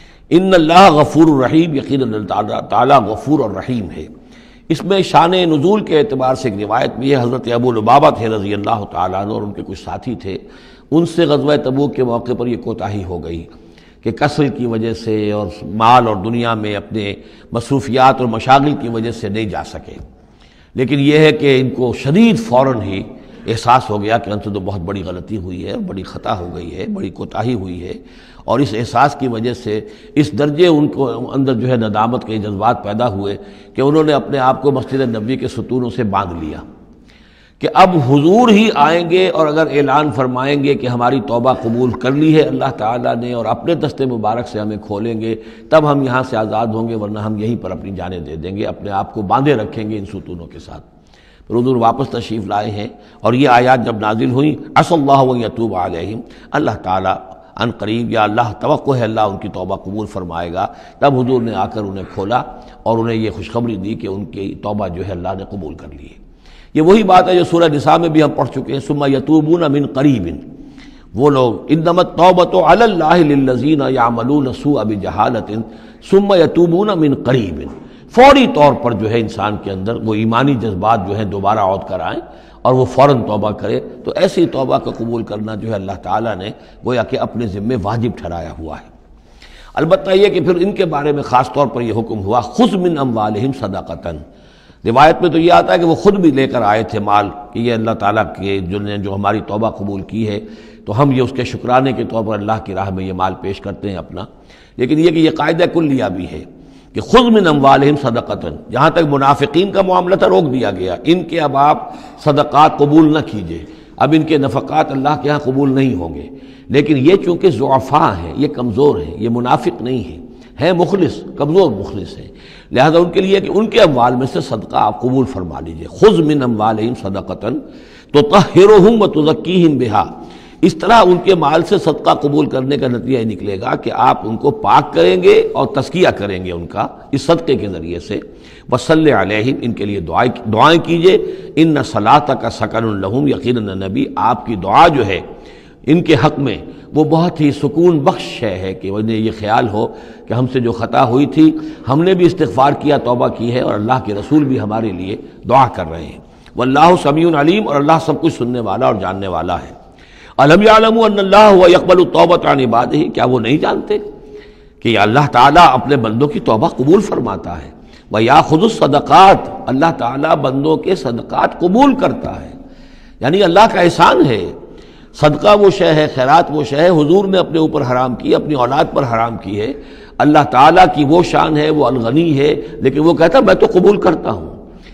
ان اللہ غفور الرحیم یقیناً اللہ تعالیٰ غفور اور رحیم ہے. اس میں شان نزول کے اعتبار سے ایک روایت بھی ہے، حضرت ابو لبابہ تھے رضی اللہ تعالیٰ عنہ اور ان کے کچھ ساتھی تھے، ان سے غزوہ تبوک کے موقع پر یہ کوتاہی ہو گئی کہ کسل کی وجہ سے اور مال اور دنیا میں اپنے مصروفیات اور مشاغل کی وجہ سے نہیں جا سکے. لیکن یہ ہے کہ ان کو شدید فوراً ہی احساس ہو گیا کہ ان سے تو بہت بڑی غلطی ہوئی ہے، بڑی خطا ہو گئی ہے، بڑی کوتاہی ہوئی ہے. اور اس احساس کی وجہ سے اس درجے ان کو اندر جو ہے ندامت کے جذبات پیدا ہوئے کہ انہوں نے اپنے آپ کو مسجد نبوی کے ستونوں سے باندھ لیا کہ اب حضور ہی آئیں گے اور اگر اعلان فرمائیں گے کہ ہماری توبہ قبول کر لی ہے اللہ تعالیٰ نے اور اپنے دست مبارک سے ہمیں کھولیں گے تب ہم یہاں سے آزاد ہوں گے، ورنہ ہم یہیں پر اپنی جانیں دے دیں گے، اپنے آپ کو باندھے رکھیں گے ان ستونوں کے ساتھ. پھر حضور واپس تشریف لائے ہیں اور یہ آیات جب نازل ہوئیں عسى اللہ ان یتوب علیہم اللہ تعالیٰ ان قریب یا اللہ توقع ہے اللہ ان کی توبہ قبول فرمائے گا. تب حضور نے آ کر انہیں کھولا اور انہیں یہ خوشخبری دی کہ ان کی توبہ جو ہے اللہ نے قبول کر لی ہے. یہ وہی بات ہے جو سورہ نساء میں بھی ہم پڑھ چکے ہیں، ثم یتوبون من قریب وہ لوگ انما التوبۃ علی اللہ للذین یعملون السوء بجہالۃ ثم یتوبون من قریب. فوری طور پر جو ہے انسان کے اندر وہ ایمانی جذبات جو ہیں دوبارہ عود کر آئیں اور وہ فوراً توبہ کرے تو ایسی توبہ کا قبول کرنا جو ہے اللہ تعالیٰ نے گویا کہ اپنے ذمے واجب ٹھہرایا ہوا ہے. البتہ یہ کہ پھر ان کے بارے میں خاص طور پر یہ حکم ہوا خذ من اموالہم صدقۃ. روایت میں تو یہ آتا ہے کہ وہ خود بھی لے کر آئے تھے مال کہ یہ اللہ تعالیٰ کے جو ہماری توبہ قبول کی ہے تو ہم یہ اس کے شکرانے کے طور پر اللہ کی راہ میں یہ مال پیش کرتے ہیں اپنا. لیکن یہ کہ یہ قاعدہ کلیہ بھی ہے کہ خذ من اموالہم صدقۃ، جہاں تک منافقین کا معاملہ تھا روک دیا گیا، ان کے اب آپ صدقات قبول نہ کیجئے، اب ان کے نفقات اللہ کے ہاں قبول نہیں ہوں گے. لیکن یہ چونکہ ضعفاء ہیں، یہ کمزور ہیں، یہ منافق نہیں ہیں مخلص، کمزور مخلص ہیں، لہذا ان کے لیے کہ ان کے اموال میں سے صدقہ آپ قبول فرما لیجئے. خذ من اموالہم صدقۃ تطہرہم وتزکیہم بہا، اس طرح ان کے مال سے صدقہ قبول کرنے کا نتیجہ یہ نکلے گا کہ آپ ان کو پاک کریں گے اور تزکیہ کریں گے ان کا اس صدقے کے ذریعے سے. وصلی علیہم، ان کے لیے دعائیں کیجئے. ان صلاتک سکن لہم، یقیناً نبی آپ کی دعا جو ہے ان کے حق میں وہ بہت ہی سکون بخش ہے کہ انہیں یہ خیال ہو کہ ہم سے جو خطا ہوئی تھی ہم نے بھی استغفار کیا، توبہ کی ہے، اور اللہ کے رسول بھی ہمارے لیے دعا کر رہے ہیں. واللہ سمیع علیم، اور اللہ سب کچھ سننے والا اور جاننے والا ہے. الم یعلموا ان اللہ هو یقبل التوبۃ عن عبادہ، کیا وہ نہیں جانتے کہ اللہ تعالیٰ اپنے بندوں کی توبہ قبول فرماتا ہے. ویأخذ الصدقات، اللہ تعالیٰ بندوں کے صدقات قبول کرتا ہے. یعنی اللہ کا احسان ہے. صدقہ وہ شے ہے، خیرات وہ شے ہے حضور نے اپنے اوپر حرام کی، اپنی اولاد پر حرام کی ہے. اللہ تعالیٰ کی وہ شان ہے، وہ الغنی ہے، لیکن وہ کہتا میں تو قبول کرتا ہوں.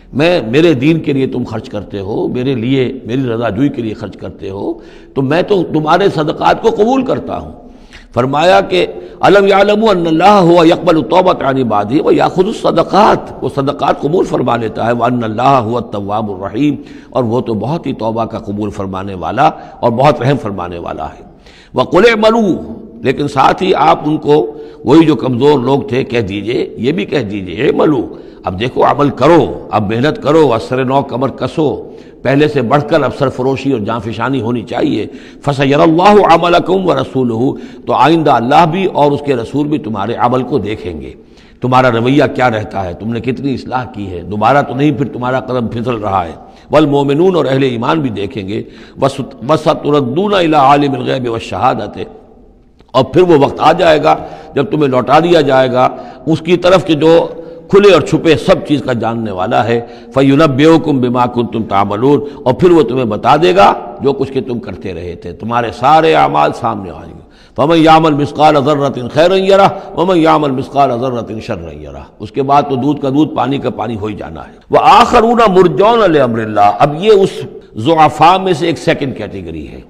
میرے دین کے لیے تم خرچ کرتے ہو، میرے لیے میری رضا جوئی کے لیے خرچ کرتے ہو، تو میں تو تمہارے صدقات کو قبول کرتا ہوں. فرمایا کہ الم یعلموا ان اللہ هو یقبل التوبۃ عن عبادہ ویأخذ الصدقات، وہ صدقات قبول فرما لیتا ہے. وان اللہ هو التواب الرحیم، اور وہ تو بہت ہی توبہ کا قبول فرمانے والا اور بہت رحم فرمانے والا ہے. وقل اعملوا، لیکن ساتھ ہی آپ ان کو وہی جو کمزور لوگ تھے کہہ دیجئے، یہ بھی کہہ دیجئے اعملوا، اب دیکھو عمل کرو، اب محنت کرو، اثر نو کمر کسو، پہلے سے بڑھ کر افسر فروشی اور جاں فشانی ہونی چاہیے. فَسَيَرَ اللَّهُ عَمَلَكُمْ وَرَسُولُهُ، تو آئندہ اللہ بھی اور اس کے رسول بھی تمہارے عمل کو دیکھیں گے، تمہارا رویہ کیا رہتا ہے، تم نے کتنی اصلاح کی ہے، دوبارہ تو نہیں پھر تمہارا قدم پھسل رہا ہے. والمومنون، اور اہل ایمان بھی دیکھیں گے. وَسَتُرَدُّونَ إِلَىٰ عَالِمِ الْغَيْبِ وَالشَّهَادَةِ، اور پھر وہ وقت آ جائے گا جب تمہیں لوٹا دیا جائے گا اس کی طرف کہ جو کھلے اور چھپے سب چیز کا جاننے والا ہے. فَيُنَبِّئُكُم بِمَا كُنتُمْ تَعْمَلُونَ، اور پھر وہ تمہیں بتا دے گا جو کچھ کہ تم کرتے رہے تھے، تمہارے سارے اعمال سامنے آئیں گے. فَمَن يَعْمَلْ مِثْقَالَ ذَرَّةٍ خَيْرًا يَرَهُ وَمَن يَعْمَلْ مِثْقَالَ ذَرَّةٍ شَرًّا يَرَهُ. اس کے بعد تو دودھ کا دودھ پانی کا پانی ہو ہی جانا ہے. وَآخَرُونَ مُرْجَوْنَ لِأَمْرِ اللَّهِ، اب یہ اس ضعفاء میں سے ایک سیکنڈ کیٹیگری ہے.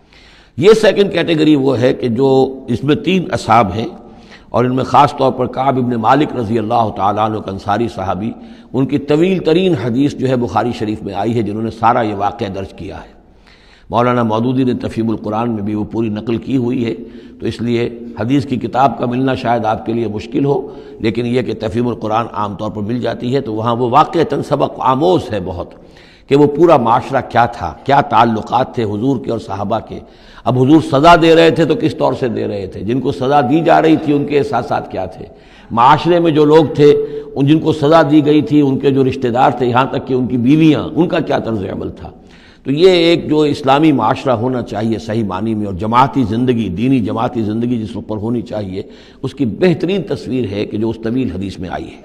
یہ سیکنڈ کیٹیگری وہ ہے کہ جو اس میں 3 اصحاب ہیں، اور ان میں خاص طور پر کعب ابن مالک رضی اللہ تعالیٰ عنہ کا انصاری صحابی، ان کی طویل ترین حدیث جو ہے بخاری شریف میں آئی ہے، جنہوں نے سارا یہ واقعہ درج کیا ہے. مولانا مودودی نے تفہیم القرآن میں بھی وہ پوری نقل کی ہوئی ہے، تو اس لیے حدیث کی کتاب کا ملنا شاید آپ کے لیے مشکل ہو، لیکن یہ کہ تفہیم القرآن عام طور پر مل جاتی ہے، تو وہاں وہ واقعتاً سبق آموز ہے بہت، کہ وہ پورا معاشرہ کیا تھا، کیا تعلقات تھے حضور کے اور صحابہ کے. اب حضور سزا دے رہے تھے تو کس طور سے دے رہے تھے، جن کو سزا دی جا رہی تھی ان کے احساسات کیا تھے، معاشرے میں جو لوگ تھے ان جن کو سزا دی گئی تھی ان کے جو رشتہ دار تھے، یہاں تک کہ ان کی بیویاں، ان کا کیا طرز عمل تھا. تو یہ ایک جو اسلامی معاشرہ ہونا چاہیے صحیح معنی میں، اور جماعتی زندگی، دینی جماعتی زندگی جس پر ہونی چاہیے، اس کی بہترین تصویر ہے کہ جو اس طویل حدیث میں آئی ہے.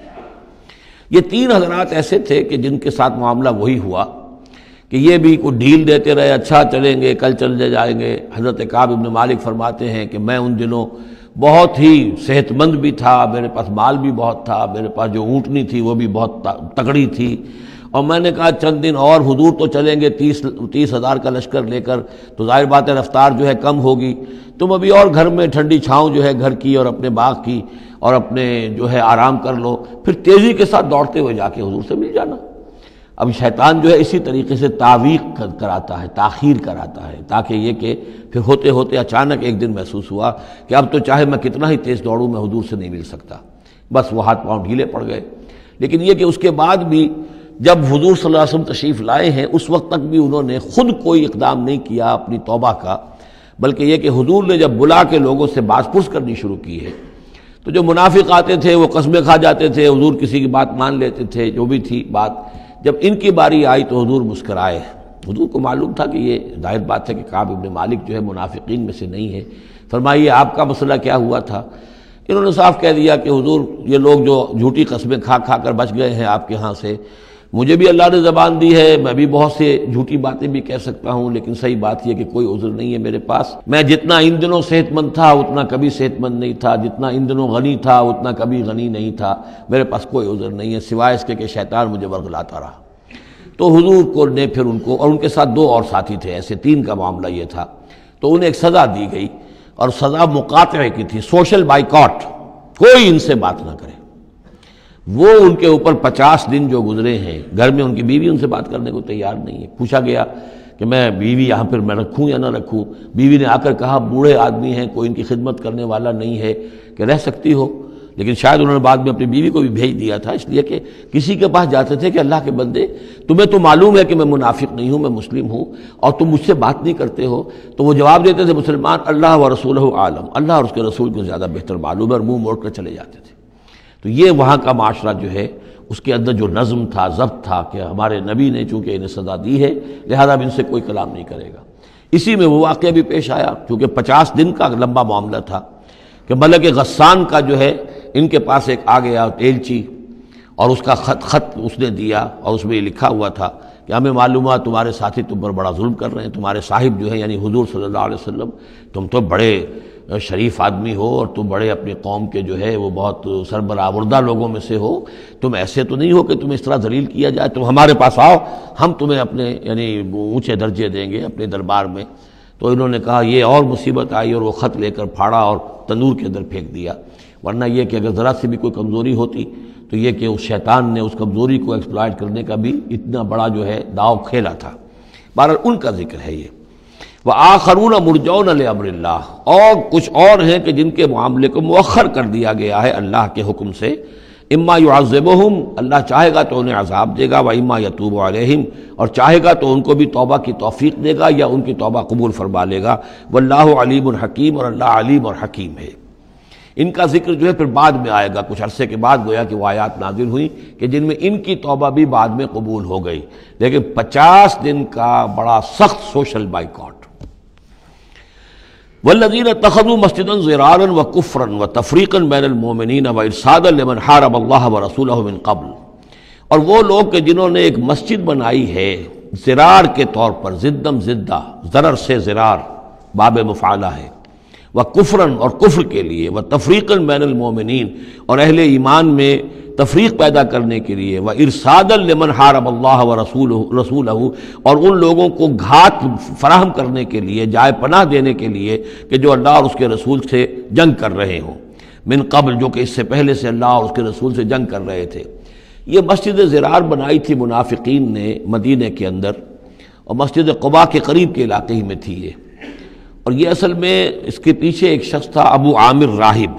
یہ 3 حضرات ایسے تھے کہ جن کے ساتھ معاملہ وہی ہوا کہ یہ بھی کوئی ڈھیل دیتے رہے، اچھا چلیں گے، کل چلے جائیں گے. حضرت کعب ابن مالک فرماتے ہیں کہ میں ان دنوں بہت ہی صحت مند بھی تھا، میرے پاس مال بھی بہت تھا، میرے پاس جو اونٹنی تھی وہ بھی بہت تگڑی تھی، اور میں نے کہا چند دن اور حضور تو چلیں گے 30,000 کا لشکر لے کر، تو ظاہر بات ہے رفتار جو ہے کم ہوگی، تم ابھی اور گھر میں ٹھنڈی چھاؤں جو ہے گھر کی اور اپنے باغ کی اور اپنے جو ہے آرام کر لو، پھر تیزی کے ساتھ دوڑتے ہوئے جا کے حضور سے مل جانا. اب شیطان جو ہے اسی طریقے سے تعویق کراتا ہے، تاخیر کراتا ہے، تاکہ یہ کہ پھر ہوتے ہوتے اچانک ایک دن محسوس ہوا کہ اب تو چاہے میں کتنا ہی تیز دوڑوں میں حضور سے نہیں مل سکتا، بس وہ ہاتھ پاؤں ڈھیلے پڑ گئے. لیکن یہ کہ اس کے بعد بھی جب حضور صلی اللہ علیہ وسلم تشریف لائے ہیں اس وقت تک بھی انہوں نے خود کوئی اقدام نہیں کیا اپنی توبہ کا، بلکہ یہ کہ حضور نے جب بلا کے لوگوں سے باز پرس کرنی شروع کی ہے تو جو منافق آتے تھے وہ قسمیں کھا جاتے تھے، حضور کسی کی بات مان لیتے تھے، جو بھی تھی بات. جب ان کی باری آئی تو حضور مسکرائے. حضور کو معلوم تھا کہ یہ ظاہر بات ہے کہ کعب ابن مالک جو ہے منافقین میں سے نہیں ہے. فرمائیے آپ کا مسئلہ کیا ہوا تھا؟ انہوں نے صاف کہہ دیا کہ حضور یہ لوگ جو جھوٹی قسمیں کھا کھا کر بچ گئے ہیں آپ کے ہاں سے، مجھے بھی اللہ نے زبان دی ہے، میں بھی بہت سے جھوٹی باتیں بھی کہہ سکتا ہوں، لیکن صحیح بات یہ کہ کوئی عذر نہیں ہے میرے پاس. میں جتنا ان دنوں صحت مند تھا اتنا کبھی صحت مند نہیں تھا، جتنا ان دنوں غنی تھا اتنا کبھی غنی نہیں تھا، میرے پاس کوئی عذر نہیں ہے سوائے اس کے کہ شیطان مجھے ورغلاتا رہا. تو حضور کو نے پھر ان کو، اور ان کے ساتھ 2 اور ساتھی تھے، ایسے 3 کا معاملہ یہ تھا، تو انہیں ایک سزا دی گئی، اور سزا مقاطعے کی تھی، سوشل بائیکاٹ، کوئی ان سے بات نہ کرے. وہ ان کے اوپر 50 دن جو گزرے ہیں گھر میں، ان کی بیوی ان سے بات کرنے کو تیار نہیں ہے. پوچھا گیا کہ میں بیوی یہاں پر میں رکھوں یا نہ رکھوں. بیوی نے آ کر کہا بوڑھے آدمی ہیں, کوئی ان کی خدمت کرنے والا نہیں ہے کہ رہ سکتی ہو, لیکن شاید انہوں نے بعد میں اپنی بیوی کو بھی بھیج دیا تھا, اس لیے کہ کسی کے پاس جاتے تھے کہ اللہ کے بندے تمہیں تو معلوم ہے کہ میں منافق نہیں ہوں, میں مسلم ہوں, اور تم مجھ سے بات نہیں کرتے ہو. تو وہ جواب دیتے تھے مسلمان اللہ و رسولہ عالم, اللہ اور اس کے رسول کو زیادہ بہتر معلوم ہے, اور منہ موڑ کر چلے جاتے تھے. تو یہ وہاں کا معاشرہ جو ہے اس کے اندر جو نظم تھا, ضبط تھا کہ ہمارے نبی نے چونکہ انہیں سزا دی ہے لہذا اب ان سے کوئی کلام نہیں کرے گا. اسی میں وہ واقعہ بھی پیش آیا, چونکہ 50 دن کا لمبا معاملہ تھا کہ ملک غسان کا جو ہے ان کے پاس ایک آ گیا ایلچی, اور اس کا خط اس نے دیا, اور اس میں یہ لکھا ہوا تھا کہ ہمیں معلوم ہوا تمہارے ساتھی تم پر بڑا ظلم کر رہے ہیں, تمہارے صاحب جو ہے یعنی حضور صلی اللہ علیہ وسلم, تم تو بڑے شریف آدمی ہو اور تم بڑے اپنی قوم کے جو ہے وہ بہت سربراہ لوگوں میں سے ہو, تم ایسے تو نہیں ہو کہ تمہیں اس طرح ذلیل کیا جائے, تم ہمارے پاس آؤ, ہم تمہیں اپنے یعنی اونچے درجے دیں گے اپنے دربار میں. تو انہوں نے کہا یہ اور مصیبت آئی, اور وہ خط لے کر پھاڑا اور تنور کے اندر پھینک دیا. ورنہ یہ کہ اگر ذرا سی بھی کوئی کمزوری ہوتی تو یہ کہ اس شیطان نے اس کمزوری کو ایکسپلائٹ کرنے کا بھی اتنا بڑا جو ہے داؤ کھیلا تھا. بہرحال ان کا ذکر ہے یہ. وآخرون مرجون لامر اللہ, اور کچھ اور ہیں کہ جن کے معاملے کو مؤخر کر دیا گیا ہے اللہ کے حکم سے. اما یعذبہم, اللہ چاہے گا تو انہیں عذاب دے گا, و اما یتوب علیہم, اور چاہے گا تو ان کو بھی توبہ کی توفیق دے گا یا ان کی توبہ قبول فرما لے گا. واللہ علیم حکیم, اور اللہ علیم اور حکیم ہے. ان کا ذکر جو ہے پھر بعد میں آئے گا, کچھ عرصے کے بعد گویا کہ وہ آیات نازل ہوئیں کہ جن میں ان کی توبہ بھی بعد میں قبول ہو گئی. لیکن 50 دن کا بڑا سخت سوشل بائیکاٹ. والذین اتخذوا مسجدا ضرارا وکفرا وتفریقا بین المؤمنین وارصادا لمن حارب اللہ ورسولہ من قبل, اور وہ لوگ کہ جنہوں نے ایک مسجد بنائی ہے ضرار کے طور پر, زدم زدہ, ضرر سے ضرار باب مفعلہ ہے, وکفرا اور کفر کے لیے, وتفریقا بین المؤمنین اور اہل ایمان میں تفریق پیدا کرنے کے لیے, وارصادا لمن حارب اللہ ورسولہ اور ان لوگوں کو گھات فراہم کرنے کے لیے, جائے پناہ دینے کے لیے کہ جو اللہ اور اس کے رسول سے جنگ کر رہے ہوں, من قبل جو کہ اس سے پہلے سے اللہ اور اس کے رسول سے جنگ کر رہے تھے. یہ مسجد ضرار بنائی تھی منافقین نے مدینے کے اندر, اور مسجد قباء کے قریب کے علاقے ہی میں تھی یہ. اور یہ اصل میں اس کے پیچھے ایک شخص تھا ابو عامر راہب,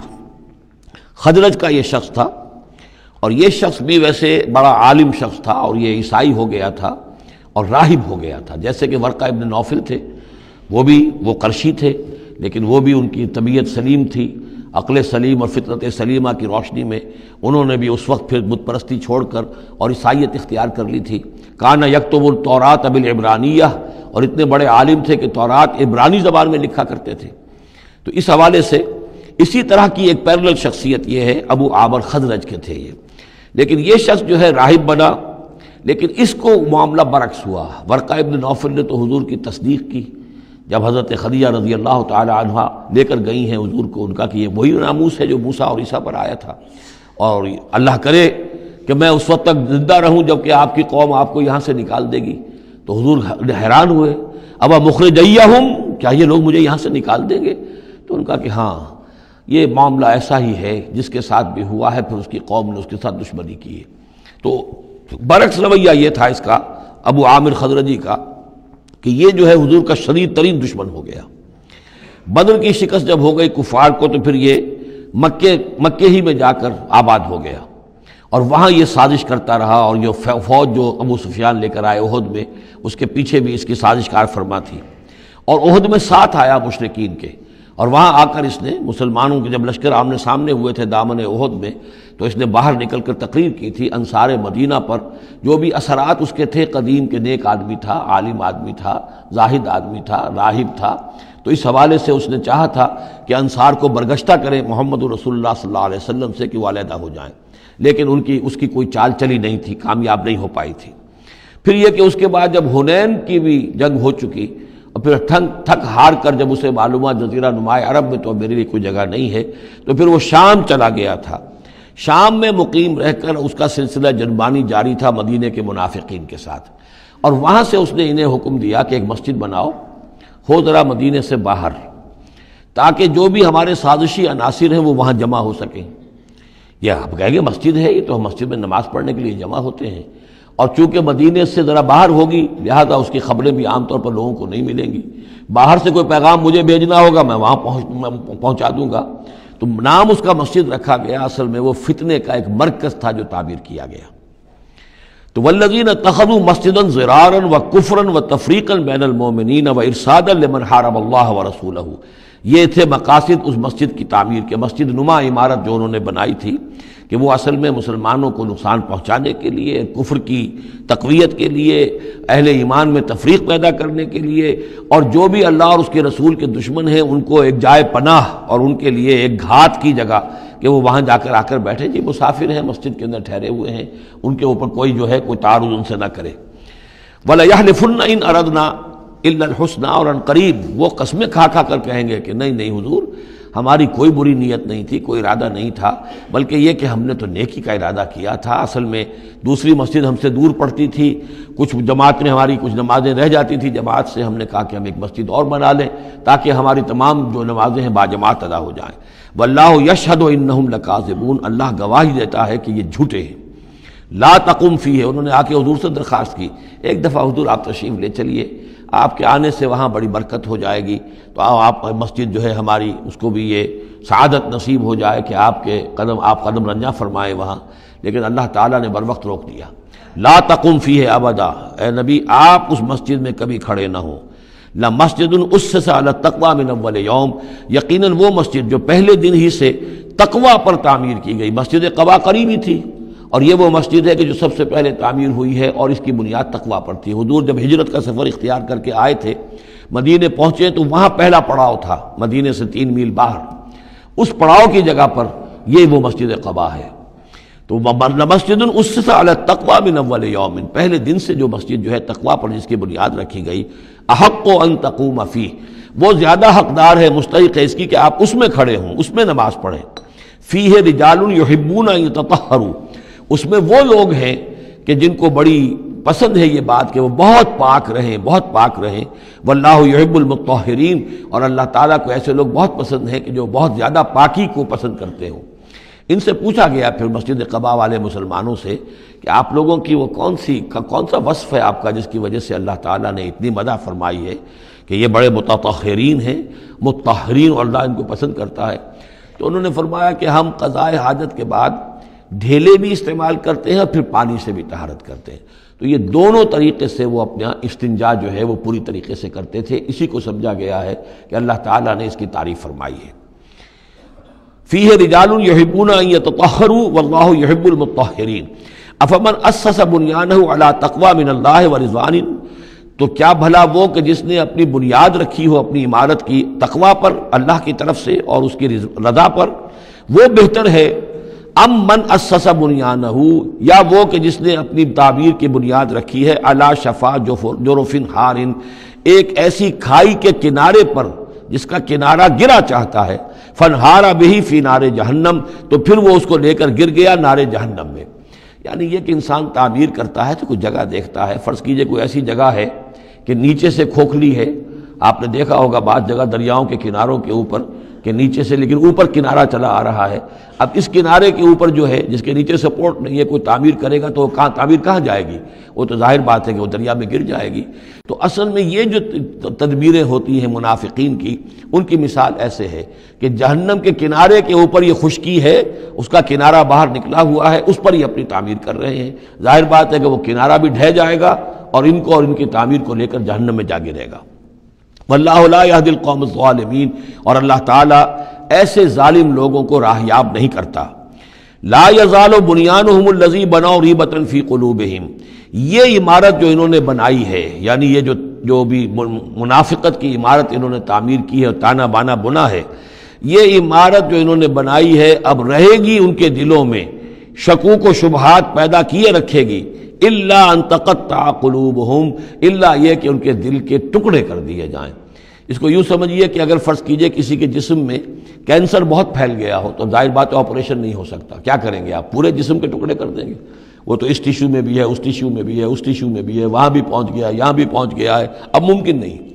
خزرج کا یہ شخص تھا, اور یہ شخص بھی ویسے بڑا عالم شخص تھا, اور یہ عیسائی ہو گیا تھا اور راہب ہو گیا تھا. جیسے کہ ورقہ ابن نوفل تھے, وہ قرشی تھے, لیکن وہ بھی ان کی طبیعت سلیم تھی, عقل سلیم اور فطرت سلیمہ کی روشنی میں انہوں نے بھی اس وقت پھر بت پرستی چھوڑ کر اور عیسائیت اختیار کر لی تھی. کان یکتب التوراۃ بالعبرانیہ, اور اتنے بڑے عالم تھے کہ تورات عبرانی زبان میں لکھا کرتے تھے. تو اس حوالے سے اسی طرح کی ایک پیرلل شخصیت یہ ہے, ابو عامر خزرج کے تھے یہ. لیکن یہ شخص جو ہے راہب بنا, لیکن اس کو معاملہ برعکس ہوا. ورقہ ابن نوفل نے تو حضور کی تصدیق کی جب حضرت خدیجہ رضی اللہ تعالی عنہا لے کر گئی ہیں حضور کو, ان کا کہ یہ وہی ناموس ہے جو موسیٰ اور عیسیٰ پر آیا تھا, اور اللہ کرے کہ میں اس وقت تک زندہ رہوں جب کہ آپ کی قوم آپ کو یہاں سے نکال دے گی. تو حضور حیران ہوئے, اب مخرجیہم, کیا یہ لوگ مجھے یہاں سے نکال دیں گے؟ تو ان کا کہ ہاں یہ معاملہ ایسا ہی ہے جس کے ساتھ بھی ہوا ہے, پھر اس کی قوم نے اس کے ساتھ دشمنی کی ہے. تو برعکس رویہ یہ تھا اس کا ابو عامر خزرجی کا کہ یہ جو ہے حضور کا شدید ترین دشمن ہو گیا. بدر کی شکست جب ہو گئی کفار کو, تو پھر یہ مکے ہی میں جا کر آباد ہو گیا, اور وہاں یہ سازش کرتا رہا. اور جو فوج جو ابو سفیان لے کر آئے احد میں, اس کے پیچھے بھی اس کی سازش کار فرما تھی, اور احد میں ساتھ آیا مشرکین کے. اور وہاں آ کر اس نے مسلمانوں کے جب لشکر آمنے سامنے ہوئے تھے دامن احد میں, تو اس نے باہر نکل کر تقریر کی تھی انصار مدینہ پر جو بھی اثرات اس کے تھے. قدیم کے نیک آدمی تھا, عالم آدمی تھا, زاہد آدمی تھا, راہب تھا. تو اس حوالے سے اس نے چاہا تھا کہ انصار کو برگشتہ کریں محمد رسول اللہ صلی اللہ علیہ وسلم سے کہ وہ علیحدہ ہو جائیں, لیکن اس کی کوئی چال چلی نہیں تھی, کامیاب نہیں ہو پائی تھی. پھر یہ کہ اس کے بعد جب حنین کی بھی جنگ ہو چکی, اور پھر تھک ہار کر جب اسے معلومات جزیرہ نمائے عرب میں تو میرے لیے کوئی جگہ نہیں ہے, تو پھر وہ شام چلا گیا تھا. شام میں مقیم رہ کر اس کا سلسلہ جنبانی جاری تھا مدینے کے منافقین کے ساتھ, اور وہاں سے اس نے انہیں حکم دیا کہ ایک مسجد بناؤ, ہو ذرا مدینے سے باہر, تاکہ جو بھی ہمارے سازشی عناصر ہیں وہ وہاں جمع ہو سکیں. یہ آپ کہیں گے مسجد ہے, یہ تو ہم مسجد میں نماز پڑھنے کے لیے جمع ہوتے ہیں, اور چونکہ مدینے سے ذرا باہر ہوگی لہذا اس کی خبریں بھی عام طور پر لوگوں کو نہیں ملیں گی. باہر سے کوئی پیغام مجھے بھیجنا ہوگا میں وہاں پہنچا دوں گا. تو نام اس کا مسجد رکھا گیا، اصل میں وہ فتنے کا ایک مرکز تھا جو تعبیر کیا گیا. تو والذین اتخذوا مسجدا ضرارا وکفرا وتفریقا بین المؤمنین وارصادا لمن حارب اللہ ورسولہ، یہ تھے مقاصد اس مسجد کی تعمیر کے. مسجد نما عمارت جو انہوں نے بنائی تھی کہ وہ اصل میں مسلمانوں کو نقصان پہنچانے کے لیے، کفر کی تقویت کے لیے، اہل ایمان میں تفریق پیدا کرنے کے لیے، اور جو بھی اللہ اور اس کے رسول کے دشمن ہیں ان کو ایک جائے پناہ اور ان کے لیے ایک گھات کی جگہ کہ وہ وہاں جا کر آ کر بیٹھے. جی مسافر ہیں، مسجد کے اندر ٹھہرے ہوئے ہیں، ان کے اوپر کوئی جو ہے کوئی تعارض ان سے نہ کرے. وَلَيَحْلِفُنَّ إِنْ أَرَدْنَا إِلَّا الْحُسْنَى، اور عن قریب وہ قسمیں کھا کھا کر کہیں گے کہ نہیں نہیں حضور، ہماری کوئی بری نیت نہیں تھی، کوئی ارادہ نہیں تھا، بلکہ یہ کہ ہم نے تو نیکی کا ارادہ کیا تھا. اصل میں دوسری مسجد ہم سے دور پڑتی تھی، کچھ جماعت میں ہماری کچھ نمازیں رہ جاتی تھی جماعت سے، ہم نے کہا کہ ہم ایک مسجد اور بنا لیں تاکہ ہماری تمام جو نمازیں ہیں باجماعت ادا ہو جائیں. واللہ یشہد انہم لکاذبون، اللہ گواہی دیتا ہے کہ یہ جھوٹے ہیں. لا تقم فیہ، انہوں نے آ کے حضور سے درخواست کی ایک دفعہ حضور آپ تشریف لے چلیے، آپ کے آنے سے وہاں بڑی برکت ہو جائے گی، تو آپ مسجد جو ہے ہماری اس کو بھی یہ سعادت نصیب ہو جائے کہ آپ قدم رنجہ فرمائیں وہاں. لیکن اللہ تعالیٰ نے بر وقت روک دیا. لا تقم فیہ ابدا، اے نبی آپ اس مسجد میں کبھی کھڑے نہ ہوں. لمسجد اسس علی التقوی من اول یوم، یقیناً وہ مسجد جو پہلے دن ہی سے تقوی پر تعمیر کی گئی. مسجد قباء قریب ہی تھی، اور یہ وہ مسجد ہے کہ جو سب سے پہلے تعمیر ہوئی ہے اور اس کی بنیاد تقوی پر تھی. حضور جب ہجرت کا سفر اختیار کر کے آئے تھے، مدینے پہنچے تو وہاں پہلا پڑاؤ تھا مدینے سے 3 میل باہر، اس پڑاؤ کی جگہ پر یہ وہ مسجد قباء ہے. تو مسجد اسس علی التقوی من اول یوم، پہلے دن سے جو مسجد جو ہے تقوی پر جس کی بنیاد رکھی گئی. احق ان تقوم فیہ، وہ زیادہ حقدار ہے، مستحق ہے اس کی کہ آپ اس میں کھڑے ہوں، اس میں نماز پڑھیں. فیہ رجال یحبون ان یتطہروا، اس میں وہ لوگ ہیں کہ جن کو بڑی پسند ہے یہ بات کہ وہ بہت پاک رہیں، بہت پاک رہیں. واللہ یحب المطہرین، اور اللہ تعالیٰ کو ایسے لوگ بہت پسند ہیں کہ جو بہت زیادہ پاکی کو پسند کرتے ہوں. ان سے پوچھا گیا پھر مسجد قباء والے مسلمانوں سے کہ آپ لوگوں کی وہ کون سا وصف ہے آپ کا جس کی وجہ سے اللہ تعالیٰ نے اتنی مدح فرمائی ہے کہ یہ بڑے متطہرین ہیں، مطہرین، اور اللہ ان کو پسند کرتا ہے. تو انہوں نے فرمایا کہ ہم قضاء حاجت کے بعد ڈھیلے بھی استعمال کرتے ہیں اور پھر پانی سے بھی طہارت کرتے ہیں. تو یہ دونوں طریقے سے وہ اپنا استنجا جو ہے وہ پوری طریقے سے کرتے تھے. اسی کو سمجھا گیا ہے کہ اللہ تعالیٰ نے اس کی تعریف فرمائی ہے. فیہ رجال یحبون ان یتطہروا واللہ یحب المطہرین. افمن اسس بنیانہ علی تقوی من اللہ ورضوان، تو کیا بھلا وہ کہ جس نے اپنی بنیاد رکھی ہو اپنی عمارت کی تقوی پر اللہ کی طرف سے اور اس کی رضا پر، وہ بہتر ہے. ام من اسس بنیانہ، یا وہ کہ جس نے اپنی تعبیر کی بنیاد رکھی ہے علی شفا جرف ہار، ایک ایسی کھائی کے کنارے پر جس کا کنارہ گرا چاہتا ہے، فنہار بہ فی نار جہنم، تو پھر وہ اس کو لے کر گر گیا نار جہنم میں. یعنی یہ کہ انسان تعبیر کرتا ہے تو کوئی جگہ دیکھتا ہے. فرض کیجئے کوئی ایسی جگہ ہے کہ نیچے سے کھوکھلی ہے، آپ نے دیکھا ہوگا بعض جگہ دریاؤں کے کناروں کے اوپر کہ نیچے سے لیکن اوپر کنارہ چلا آ رہا ہے. اب اس کنارے کے اوپر جو ہے جس کے نیچے سپورٹ نہیں ہے، کوئی تعمیر کرے گا تو تعمیر کہاں جائے گی؟ وہ تو ظاہر بات ہے کہ وہ دریا میں گر جائے گی. تو اصل میں یہ جو تدبیریں ہوتی ہیں منافقین کی، ان کی مثال ایسے ہے کہ جہنم کے کنارے کے اوپر یہ خشکی ہے، اس کا کنارہ باہر نکلا ہوا ہے، اس پر ہی اپنی تعمیر کر رہے ہیں. ظاہر بات ہے کہ وہ کنارہ بھی ڈھہ جائے گا اور ان کو اور ان کی تعمیر کو لے کر جہنم میں جا گرے گا. واللہ لا یہدی القوم الظالمین، اور اللہ تعالیٰ ایسے ظالم لوگوں کو راہیاب نہیں کرتا. لا یزال بنیانہم الذی بنوا ریبۃ فی قلوبہم، یہ عمارت جو انہوں نے بنائی ہے، یعنی یہ جو بھی منافقت کی عمارت انہوں نے تعمیر کی ہے اور تانا بانا بنا ہے، یہ عمارت جو انہوں نے بنائی ہے اب رہے گی ان کے دلوں میں، شکوک و شبہات پیدا کیے رکھے گی. الا ان تقطع قلوبہم، الا یہ کہ ان کے دل کے ٹکڑے کر دیے جائیں. اس کو یوں سمجھیے کہ اگر فرض کیجئے کسی کے جسم میں کینسر بہت پھیل گیا ہو تو ظاہر بات ہے آپریشن نہیں ہو سکتا. کیا کریں گے آپ؟ پورے جسم کے ٹکڑے کر دیں گے. وہ تو اس ٹیشو میں بھی ہے، اس ٹیشو میں بھی ہے، اس ٹیشو میں بھی ہے، وہاں بھی پہنچ گیا، یہاں بھی پہنچ گیا ہے، اب ممکن نہیں.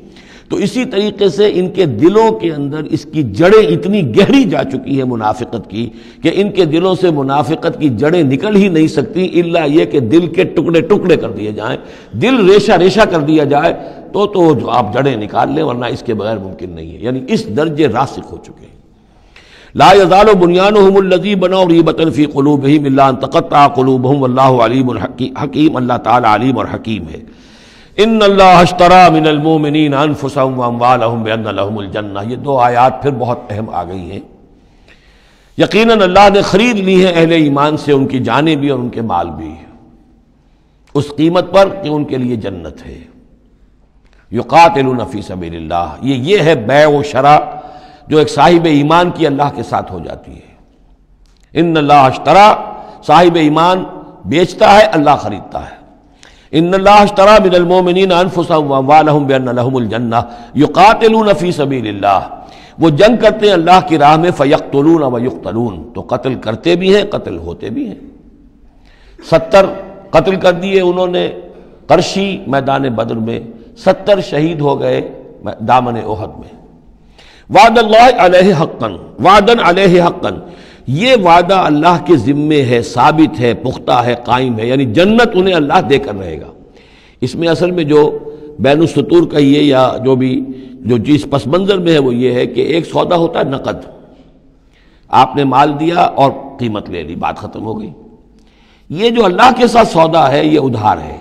تو اسی طریقے سے ان کے دلوں کے اندر اس کی جڑیں اتنی گہری جا چکی ہیں منافقت کی کہ ان کے دلوں سے منافقت کی جڑیں نکل ہی نہیں سکتی الا یہ کہ دل کے ٹکڑے ٹکڑے کر دیے جائیں، دل ریشہ ریشہ کر دیا جائے تو جو آپ جڑیں نکال لیں، ورنہ اس کے بغیر ممکن نہیں ہے. یعنی اس درجے راسخ ہو چکے ہیں. لا يزال بنيانهم الذي بنوا ريبة في قلوبهم الا ان تقطع قلوبهم والله عليم حكيم. اللہ تعالی علیم اور حکیم ہے. ان اللہ اشترى من المؤمنین انفسهم واموالهم بان لهم الجنہ. یہ دو آیات پھر بہت اہم آ گئی ہیں. یقیناً اللہ نے خرید لی ہے اہل ایمان سے ان کی جانیں بھی اور ان کے مال بھی، اس قیمت پر کہ ان کے لیے جنت ہے. یقاتلون فی سبیل اللہ، یہ ہے بیع و شراء جو ایک صاحب ایمان کی اللہ کے ساتھ ہو جاتی ہے. ان اللہ اشترى، صاحب ایمان بیچتا ہے، اللہ خریدتا ہے. ان اللہ اشترى من المؤمنین انفسهم واموالهم بان لهم الجنہ یقاتلون فی سبیل اللہ. وہ جنگ کرتے ہیں اللہ کی راہ میں، فیقتلون ویقتلون، تو قتل کرتے بھی ہیں قتل ہوتے بھی ہیں. 70 قتل کر دیے انہوں نے قرشی میدان بدر میں، 70 شہید ہو گئے دامن احد میں. وعد اللہ علیہ حقا، وعدن علیہ حقا، یہ وعدہ اللہ کے ذمے ہے، ثابت ہے، پختہ ہے، قائم ہے. یعنی جنت انہیں اللہ دے کر رہے گا. اس میں اصل میں جو بین السطور کہیے یا جو چیز پس منظر میں ہے وہ یہ ہے کہ ایک سودا ہوتا ہے نقد، آپ نے مال دیا اور قیمت لے لی، بات ختم ہو گئی. یہ جو اللہ کے ساتھ سودا ہے یہ ادھار ہے.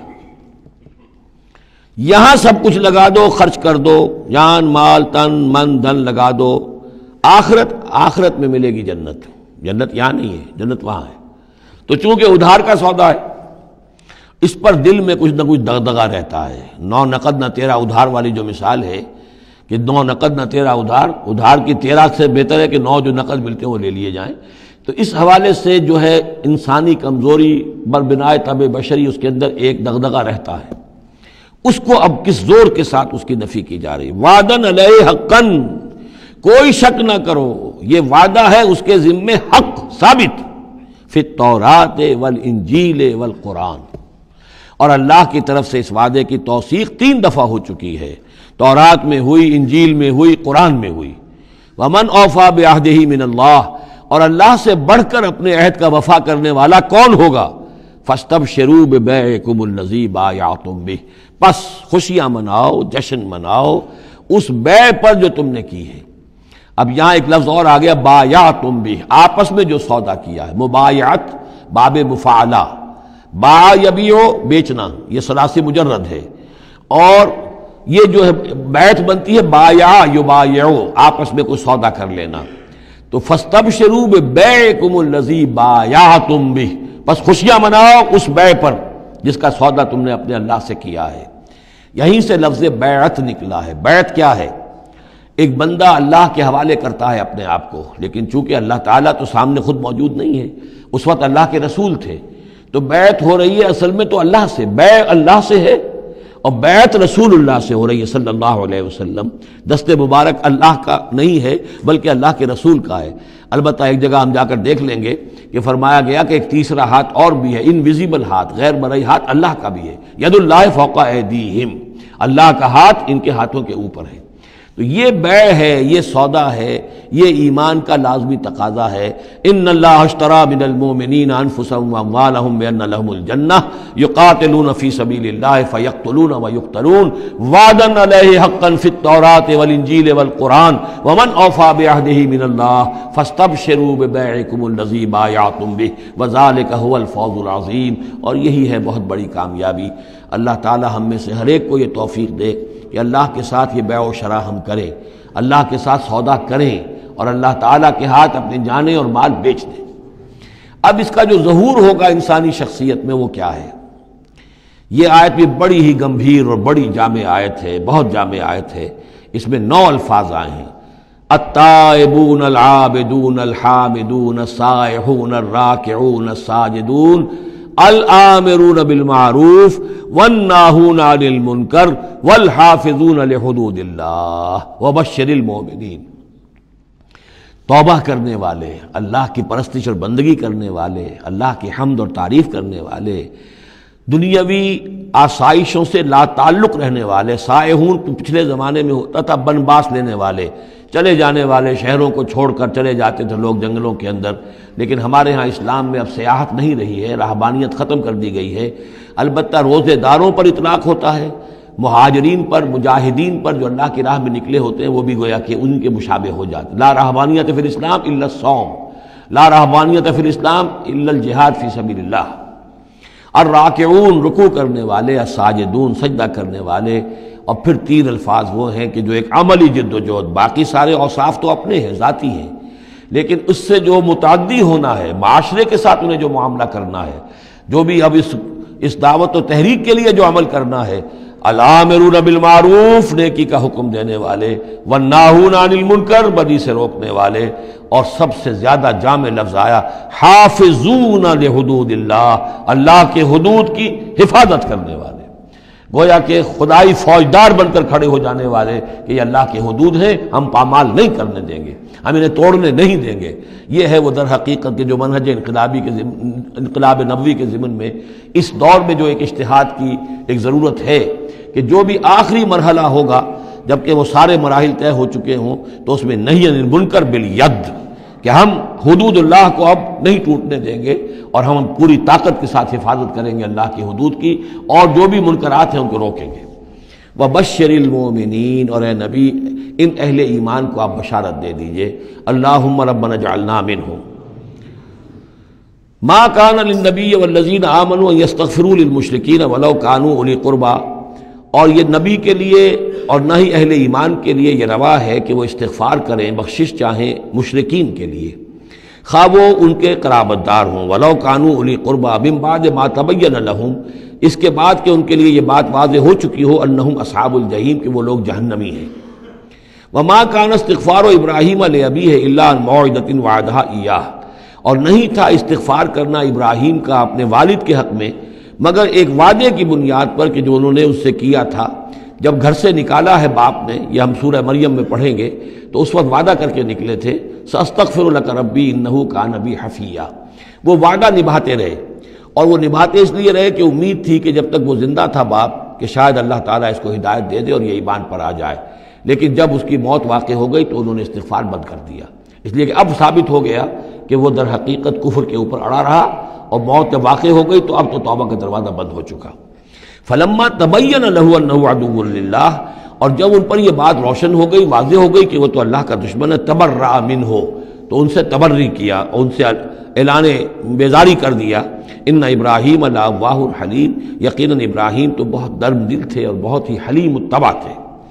یہاں سب کچھ لگا دو، خرچ کر دو، جان مال تن من دھن لگا دو، آخرت میں ملے گی جنت. جنت یہاں نہیں ہے، جنت وہاں ہے. تو چونکہ ادھار کا سودا ہے اس پر دل میں کچھ نہ کچھ دغدغہ رہتا ہے. نو نقد نہ تیرا ادھار والی جو مثال ہے کہ 9 نقد نہ تیرا ادھار کی 13 سے بہتر ہے کہ 9 جو نقد ملتے ہیں وہ لے لیے جائیں. تو اس حوالے سے جو ہے انسانی کمزوری بربنائے طبع بشری اس کے اندر ایک دغدغہ رہتا ہے. اس کو اب کس زور کے ساتھ اس کی نفی کی جا رہی. وعدن علیہ حقا، کوئی شک نہ کرو یہ وعدہ ہے اس کے ذمے حق ثابت. فی التوراۃ والانجیل والقرآن، اور اللہ کی طرف سے اس وعدے کی توثیق 3 دفعہ ہو چکی ہے. تورات میں ہوئی، انجیل میں ہوئی، قرآن میں ہوئی. ومن اوفی بعہدہ من اللہ، اور اللہ سے بڑھ کر اپنے عہد کا وفا کرنے والا کون ہوگا؟ فاستبشروا ببیعکم الذی بایعتم بہ، پس خوشیاں مناؤ، جشن مناؤ اس بیع پر جو تم نے کی ہے. اب یہاں ایک لفظ اور آ گیا، بایعتم بہ، آپس میں جو سودا کیا ہے. مبایعت باب مفاعلہ، با یبیع بیچنا، یہ ثلاثی مجرد ہے. اور یہ جو ہے بیعت بنتی ہے بایع یبایع، آپس میں کوئی سودا کر لینا. تو فاستبشروا ببیعکم الذی بایعتم بہ، بس خوشیاں مناؤ اس بیع پر جس کا سودا تم نے اپنے اللہ سے کیا ہے. یہیں سے لفظ بیعت نکلا ہے. بیعت کیا ہے؟ ایک بندہ اللہ کے حوالے کرتا ہے اپنے آپ کو، لیکن چونکہ اللہ تعالیٰ تو سامنے خود موجود نہیں ہے، اس وقت اللہ کے رسول تھے. تو بیعت ہو رہی ہے اصل میں تو اللہ سے، بیع اللہ سے ہے اور بیعت رسول اللہ سے ہو رہی ہے صلی اللہ علیہ وسلم. دست مبارک اللہ کا نہیں ہے بلکہ اللہ کے رسول کا ہے. البتہ ایک جگہ ہم جا کر دیکھ لیں گے کہ فرمایا گیا کہ ایک تیسرا ہاتھ اور بھی ہے، انویزیبل ہاتھ، غیر مرئی ہاتھ اللہ کا بھی ہے. ید اللہ فوق ایدیہم، اللہ کا ہاتھ ان کے ہاتھوں کے اوپر ہے. تو یہ بیع ہے، یہ سودا ہے، یہ ایمان کا لازمی تقاضا ہے. ان اللہ اشترى من المؤمنین انفسهم واموالهم بان لهم الجنہ یقاتلون فی سبیل اللہ فیقتلون ویقتلون وعدا علیہ حقا فی التوراۃ والانجیل والقرآن ومن اوفی بعہدہ من اللہ فاستبشروا ببیعکم الذی بایعتم بہ وذلک هو الفوز العظیم. اور یہی ہے بہت بڑی کامیابی. اللہ تعالی ہم میں سے ہر ایک کو یہ توفیق دے کہ اللہ کے ساتھ یہ بیع و شراء ہم کریں، اللہ کے ساتھ سودا کریں اور اللہ تعالیٰ کے ہاتھ اپنے جانیں اور مال بیچ دیں. اب اس کا جو ظہور ہوگا انسانی شخصیت میں وہ کیا ہے؟ یہ آیت بھی بڑی ہی گمبھیر اور بڑی جامع آیت ہے، بہت جامع آیت ہے. اس میں 9 الفاظ آئے ہیں: التائبون العابدون الحامدون السائحون الراکعون الساجدون الآمرون بالمعروف والناہون عن المنکر والحافظون لحدود اللہ وبشر المؤمنین. توبہ کرنے والے، اللہ کی پرستش اور بندگی کرنے والے، اللہ کی حمد اور تعریف کرنے والے، دنیاوی آسائشوں سے لا تعلق رہنے والے، سائحون پچھلے زمانے میں ہوتا تھا بنباس لینے والے، چلے جانے والے، شہروں کو چھوڑ کر چلے جاتے تھے لوگ جنگلوں کے اندر، لیکن ہمارے ہاں اسلام میں اب سیاحت نہیں رہی ہے، رہبانیت ختم کر دی گئی ہے۔ البتہ روزے داروں پر اطلاق ہوتا ہے، مہاجرین پر، مجاہدین پر جو اللہ کی راہ میں نکلے ہوتے ہیں وہ بھی گویا کہ ان کے مشابہ ہو جاتے۔ لا رہبانیت فی الاسلام الا الصوم، لا رہبانیت فی الاسلام الا الجہاد فی سبیل اللہ۔ الراکعون رکوع کرنے والے، الساجدون سجدہ کرنے والے، اور پھر تین الفاظ وہ ہیں کہ جو ایک عملی جد و جہد، باقی سارے اوصاف تو اپنے ہیں، ذاتی ہیں، لیکن اس سے جو متعدی ہونا ہے، معاشرے کے ساتھ انہیں جو معاملہ کرنا ہے، جو بھی اب اس دعوت و تحریک کے لیے جو عمل کرنا ہے، الامرون بالمعروف نیکی کا حکم دینے والے، والناہون عن المنکر بدی سے روکنے والے، اور سب سے زیادہ جامع لفظ آیا حافظون لحدود اللہ، اللہ کے حدود کی حفاظت کرنے والے، گویا کہ خدائی فوجدار بن کر کھڑے ہو جانے والے کہ یہ اللہ کے حدود ہیں، ہم پامال نہیں کرنے دیں گے، ہم انہیں توڑنے نہیں دیں گے۔ یہ ہے وہ در حقیقت کے جو منہج انقلاب نبوی کے ضمن میں اس دور میں جو ایک اجتہاد کی ایک ضرورت ہے کہ جو بھی آخری مرحلہ ہوگا جبکہ وہ سارے مراحل طے ہو چکے ہوں تو اس میں نہی عن المنکر بالید، کہ ہم حدود اللہ کو اب نہیں ٹوٹنے دیں گے اور ہم پوری طاقت کے ساتھ حفاظت کریں گے اللہ کی حدود کی، اور جو بھی منکرات ہیں ان کو روکیں گے۔ وبشر المؤمنین، اور اے نبی ان اہل ایمان کو آپ بشارت دے دیجئے، اللہم ربنا اجعلنا منہم۔ ما کان للنبی والذین آمنوا ان یستغفروا للمشرکین ولو کانوا اولی قربی، اور یہ نبی کے لیے اور نہ ہی اہل ایمان کے لیے یہ روا ہے کہ وہ استغفار کریں، بخشش چاہیں مشرکین کے لیے، خواہ وہ ان کے قرابت دار ہوں، ولو کانوا اولی قربی من بعد ما تبین لہم، اس کے بعد کہ ان کے لیے یہ بات واضح ہو چکی ہو، انہم اصحاب الجحیم، کہ وہ لوگ جہنمی ہیں۔ وما کان استغفار ابراہیم لابیہ الا عن موعدۃ وعدہا ایاہ، اور نہیں تھا استغفار کرنا ابراہیم کا اپنے والد کے حق میں مگر ایک وعدے کی بنیاد پر کہ جو انہوں نے اس سے کیا تھا جب گھر سے نکالا ہے باپ نے، یہ ہم سورہ مریم میں پڑھیں گے، تو اس وقت وعدہ کر کے نکلے تھے، سأستغفر لک ربی انہ کان بی حفیہ، وہ وعدہ نبھاتے رہے، اور وہ نبھاتے اس لیے رہے کہ امید تھی کہ جب تک وہ زندہ تھا باپ کہ شاید اللہ تعالیٰ اس کو ہدایت دے دے اور یہ ایمان پر آ جائے، لیکن جب اس کی موت واقع ہو گئی تو انہوں نے استغفار بند کر دیا، اس لیے کہ اب ثابت ہو گیا کہ وہ در حقیقت کفر کے اوپر اڑا رہا، اور موت جب واقع ہو گئی تو اب تو توبہ کا دروازہ بند ہو چکا۔ فلما تبین لہ انہ عدو للہ، اور جب ان پر یہ بات روشن ہو گئی، واضح ہو گئی کہ وہ تو اللہ کا دشمن ہے، تبرأ منہ، تو ان سے تبری کیا، ان سے اعلان بیزاری کر دیا۔ ان ابراہیم لأواہ حلیم، یقیناً ابراہیم تو بہت نرم دل تھے اور بہت ہی حلیم الطبع تھے۔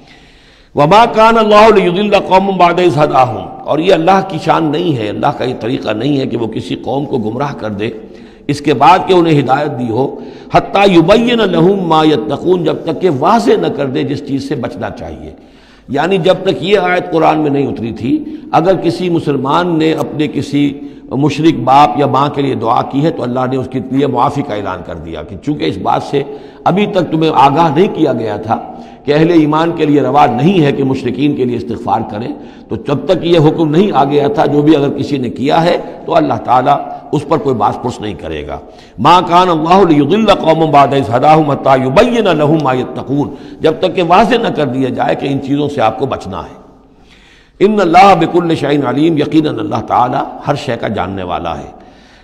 وما کان اللہ لیضل قوما بعد اذ ھداھم، اور یہ اللہ کی شان نہیں ہے، اللہ کا یہ طریقہ نہیں ہے کہ وہ کسی قوم کو گمراہ کر دے اس کے بعد کہ انہیں ہدایت دی ہو، حتی یبین لہم ما یتقون، جب تک کہ واضح نہ کر دے جس چیز سے بچنا چاہیے۔ یعنی جب تک یہ آیت قرآن میں نہیں اتری تھی، اگر کسی مسلمان نے اپنے کسی مشرک باپ یا ماں کے لیے دعا کی ہے تو اللہ نے اس کے لیے معافی کا اعلان کر دیا کہ چونکہ اس بات سے ابھی تک تمہیں آگاہ نہیں کیا گیا تھا کہ اہل ایمان کے لیے روا نہیں ہے کہ مشرکین کے لیے استغفار کریں، تو جب تک یہ حکم نہیں آ گیا تھا جو بھی اگر کسی نے کیا ہے تو اللہ تعالیٰ اس پر کوئی باس پرس نہیں کرے گا۔ ما کان اللہ لیضل قوما بعد اذ ھداھم حتی یبین لہم ما یتقون، جب تک کہ واضح نہ کر دیا جائے کہ ان چیزوں سے آپ کو بچنا ہے۔ ان اللہ بکل شیء علیم، یقیناً اللہ تعالیٰ ہر شے کا جاننے والا ہے۔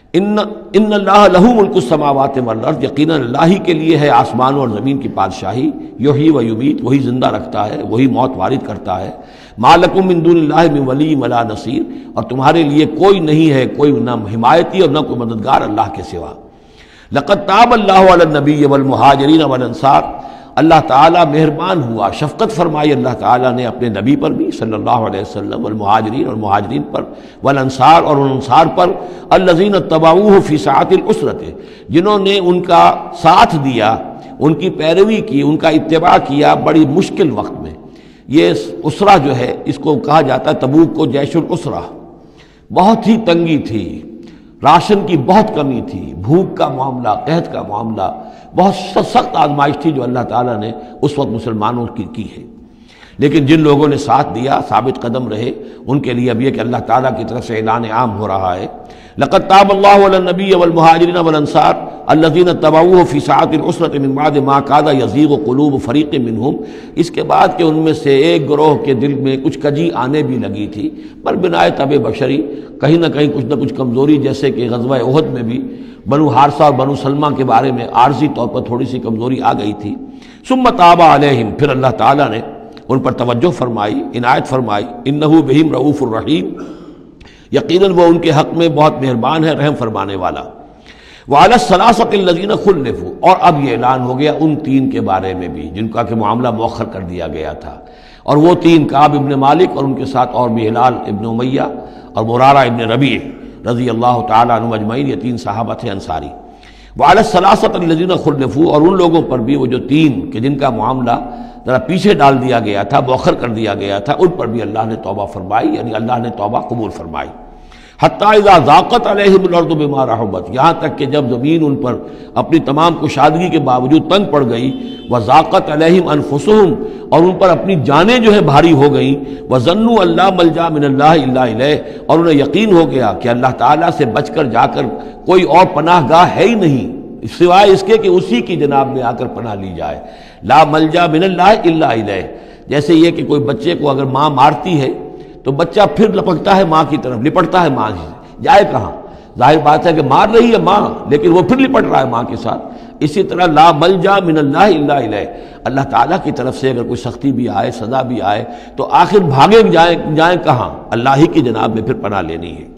ان اللہ لہ ملک السماوات والارض، یقیناً اللہ ہی کے لیے ہے آسمانوں اور زمین کی بادشاہی، یحیی و یمیت، وہی زندہ رکھتا ہے، وہی موت وارد کرتا ہے۔ ما لکم من دون اللہ من ولی ولا نصیر، اور تمہارے لیے کوئی نہیں ہے، کوئی نہ حمایتی اور نہ کوئی مددگار اللہ کے سوا۔ لقد تاب اللہ علی النبی والمہاجرین والانصار، اللہ تعالیٰ مہربان ہوا، شفقت فرمائی اللہ تعالیٰ نے اپنے نبی پر بھی صلی اللہ علیہ وسلم، والمہاجرین اور مہاجرین پر، والانصار اور ان انصار پر، الذین اتبعوہ فی ساعۃ العسرۃ، جنہوں نے ان کا ساتھ دیا، ان کی پیروی کی، ان کا اتباع کیا بڑی مشکل وقت میں۔ یہ اسرہ جو ہے اس کو کہا جاتا ہے تبوک کو جیش الاسرہ، بہت ہی تنگی تھی، راشن کی بہت کمی تھی، بھوک کا معاملہ، قحط کا معاملہ، بہت سخت آزمائش تھی جو اللہ تعالیٰ نے اس وقت مسلمانوں کی ہے، لیکن جن لوگوں نے ساتھ دیا، ثابت قدم رہے، ان کے لیے اب یہ کہ اللہ تعالیٰ کی طرف سے اعلان عام ہو رہا ہے۔ لقد تاب اللہ علی النبی والمہاجرین والانصار الذین اتبعوہ فی ساعۃ العسرۃ من بعد ما کاد یزیغ قلوب فریق منہم، اس کے بعد کہ ان میں سے ایک گروہ کے دل میں کچھ کجی آنے بھی لگی تھی، پر بنائے طبع بشری کہیں نہ کچھ کمزوری، جیسے کہ غزوہ احد میں بھی بنو حارثہ اور بنو سلمہ کے بارے میں عارضی طور پر تھوڑی سی کمزوری آ گئی تھی۔ ثم تاب علیہم، پھر اللہ تعالیٰ نے ان پر توجہ فرمائی، عنایت فرمائی، انہ بہم رؤوف الرحیم، یقیناً وہ ان کے حق میں بہت مہربان ہے، رحم فرمانے والا۔ وعلی الثلاثۃ الذین خلفوا، اور اب یہ اعلان ہو گیا ان تین کے بارے میں بھی جن کا کہ معاملہ مؤخر کر دیا گیا تھا، اور وہ تین کعب ابن مالک اور ان کے ساتھ اور بھی ہلال ابن امیہ اور مرارہ ابن ربیع رضی اللہ تعالیٰ عنہم اجمعین، یہ تین صحابہ تھے انصاری۔ وعلی الثلاثۃ الذین خلفوا، اور ان لوگوں پر بھی وہ جو تین کہ جن کا معاملہ ذرا پیچھے ڈال دیا گیا تھا، مؤخر کر دیا گیا تھا، ان پر بھی اللہ نے توبہ فرمائی، یعنی اللہ نے توبہ قبول فرمائی۔ حتی اذا ضاقت علیہم الارض بما رحبت، یہاں تک کہ جب زمین ان پر اپنی تمام کشادگی کے باوجود تنگ پڑ گئی، وضاقت علیہم انفسہم، اور ان پر اپنی جانیں جو ہے بھاری ہو گئیں، وظنوا ان لا ملجا من اللہ الا الیہ، اور انہیں یقین ہو گیا کہ اللہ تعالیٰ سے بچ کر جا کر کوئی اور پناہ گاہ ہے ہی نہیں سوائے اس کے کہ اسی کی جناب میں آ کر پناہ لی جائے۔ لا ملجا من اللہ الا الیہ، جیسے یہ کہ کوئی بچے کو اگر ماں مارتی ہے تو بچہ پھر لپکتا ہے ماں کی طرف، لپٹتا ہے ماں سے، جائے کہاں؟ ظاہر بات ہے کہ مار رہی ہے ماں لیکن وہ پھر لپٹ رہا ہے ماں کے ساتھ۔ اسی طرح لا ملجا من اللہ الا الیہ، اللہ تعالیٰ کی طرف سے اگر کوئی سختی بھی آئے، سزا بھی آئے، تو آخر بھاگے جائیں کہاں؟ اللہ ہی کی جناب میں پھر پناہ لینی ہے۔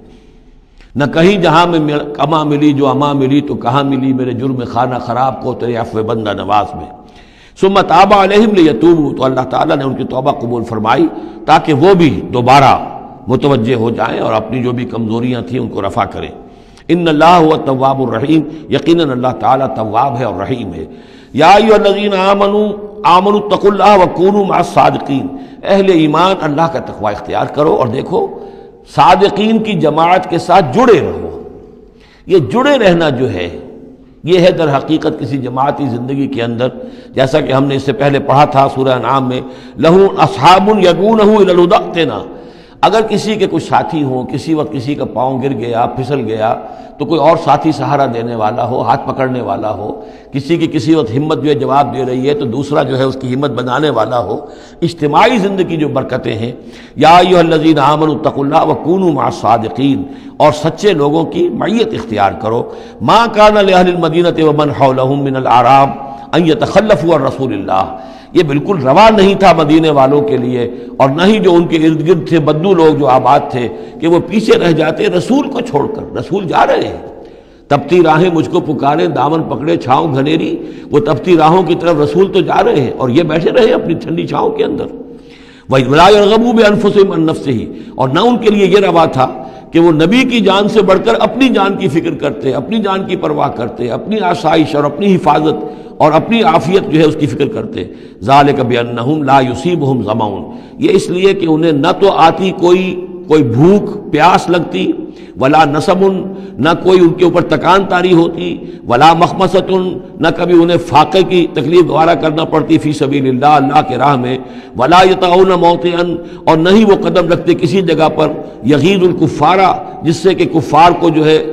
نہ کہیں جہاں میں اما ملی جو اما ملی تو کہاں ملی میرے جرم خانہ خراب کو تیرے عفو بندہ نواز میں۔ ثم تاب علیہم لیتوبوا، تو اللہ تعالیٰ نے ان کی توبہ قبول فرمائی تاکہ وہ بھی دوبارہ متوجہ ہو جائیں اور اپنی جو بھی کمزوریاں تھیں ان کو رفع کریں۔ ان اللہ هو التواب الرحیم، یقیناً اللہ تعالیٰ تواب ہے اور رحیم ہے۔ یا ایھا الذین آمنوا اتقوا اللہ وکونوا مع الصادقین، اہل ایمان اللہ کا تقوی اختیار کرو اور دیکھو صادقین کی جماعت کے ساتھ جڑے رہو۔ یہ جڑے رہنا جو ہے یہ ہے در حقیقت کسی جماعتی زندگی کے اندر، جیسا کہ ہم نے اس سے پہلے پڑھا تھا سورہ انعام میں، لَهُ أَصْحَابٌ يَدْعُونَهُ إِلَى الْهُدَى ائْتِنَا، اگر کسی کے کوئی ساتھی ہوں، کسی وقت کسی کا پاؤں گر گیا، پھسل گیا، تو کوئی اور ساتھی سہارا دینے والا ہو، ہاتھ پکڑنے والا ہو، کسی کی کسی وقت ہمت جو ہے جواب دے رہی ہے تو دوسرا جو ہے اس کی ہمت بنانے والا ہو، اجتماعی زندگی جو برکتیں ہیں۔ یا ایھا الذین آمنوا اتقوا اللہ وکونوا مع الصادقین، اور سچے لوگوں کی معیت اختیار کرو۔ ما کان لأہل المدینۃ ومن حولہم من الاعراب ان یتخلفوا عن رسول اللہ، یہ بالکل روا نہیں تھا مدینے والوں کے لیے اور نہ ہی جو ان کے ارد گرد تھے بدو لوگ جو آباد تھے کہ وہ پیچھے رہ جاتے رسول کو چھوڑ کر۔ رسول جا رہے ہیں، تپتی راہیں مجھ کو پکارے، دامن پکڑے چھاؤں گھنیری، وہ تپتی راہوں کی طرف رسول تو جا رہے ہیں اور یہ بیٹھے رہے اپنی ٹھنڈی چھاؤں کے اندر۔ وَلَا يَرْغَبُوا بِأَنفُسِهِمْ عَن نَفْسِهِ، اور نہ ان کے لیے یہ روا تھا کہ وہ نبی کی جان سے بڑھ کر اپنی جان کی فکر کرتے، اپنی جان کی پرواہ کرتے، اپنی آسائش اور اپنی حفاظت اور اپنی عافیت جو ہے اس کی فکر کرتے۔ ذالک بأنہم لا یصیبہم ظمأ، یہ اس لیے کہ انہیں نہ تو آتی کوئی بھوک پیاس لگتی، ولا نصب، نہ کوئی ان کے اوپر تکان طاری ہوتی، ولا مخمصۃ، نہ کبھی انہیں فاقے کی تکلیف گوارا کرنا پڑتی فی سبیل اللہ، اللہ کے راہ میں، ولا یطعون موطئا، اور نہ ہی وہ قدم رکھتے کسی جگہ پر یغیظ الکفار، جس سے کہ کفار کو جو ہے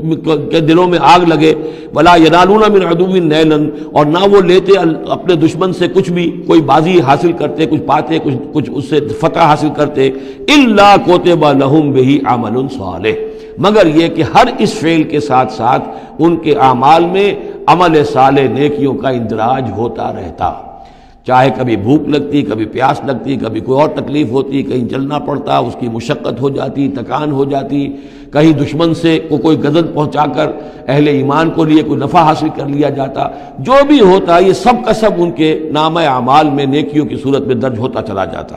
کے دلوں میں آگ لگے، ولا ینالون من عدو نیلا، اور نہ وہ لیتے اپنے دشمن سے کچھ بھی، کوئی بازی حاصل کرتے، کچھ پاتے، کچھ اس سے فتح حاصل کرتے، الا کتب لہم بہ عمل صالح، مگر یہ کہ ہر اس فعل کے ساتھ ساتھ ان کے اعمال میں عمل صالح نیکیوں کا اندراج ہوتا رہتا۔ چاہے کبھی بھوک لگتی، کبھی پیاس لگتی، کبھی کوئی اور تکلیف ہوتی، کہیں چلنا پڑتا، اس کی مشقت ہو جاتی، تکان ہو جاتی، کہیں دشمن سے کوئی غزل پہنچا کر اہل ایمان کو لیے کوئی نفع حاصل کر لیا جاتا، جو بھی ہوتا یہ سب کا سب ان کے نامہ اعمال میں نیکیوں کی صورت میں درج ہوتا چلا جاتا۔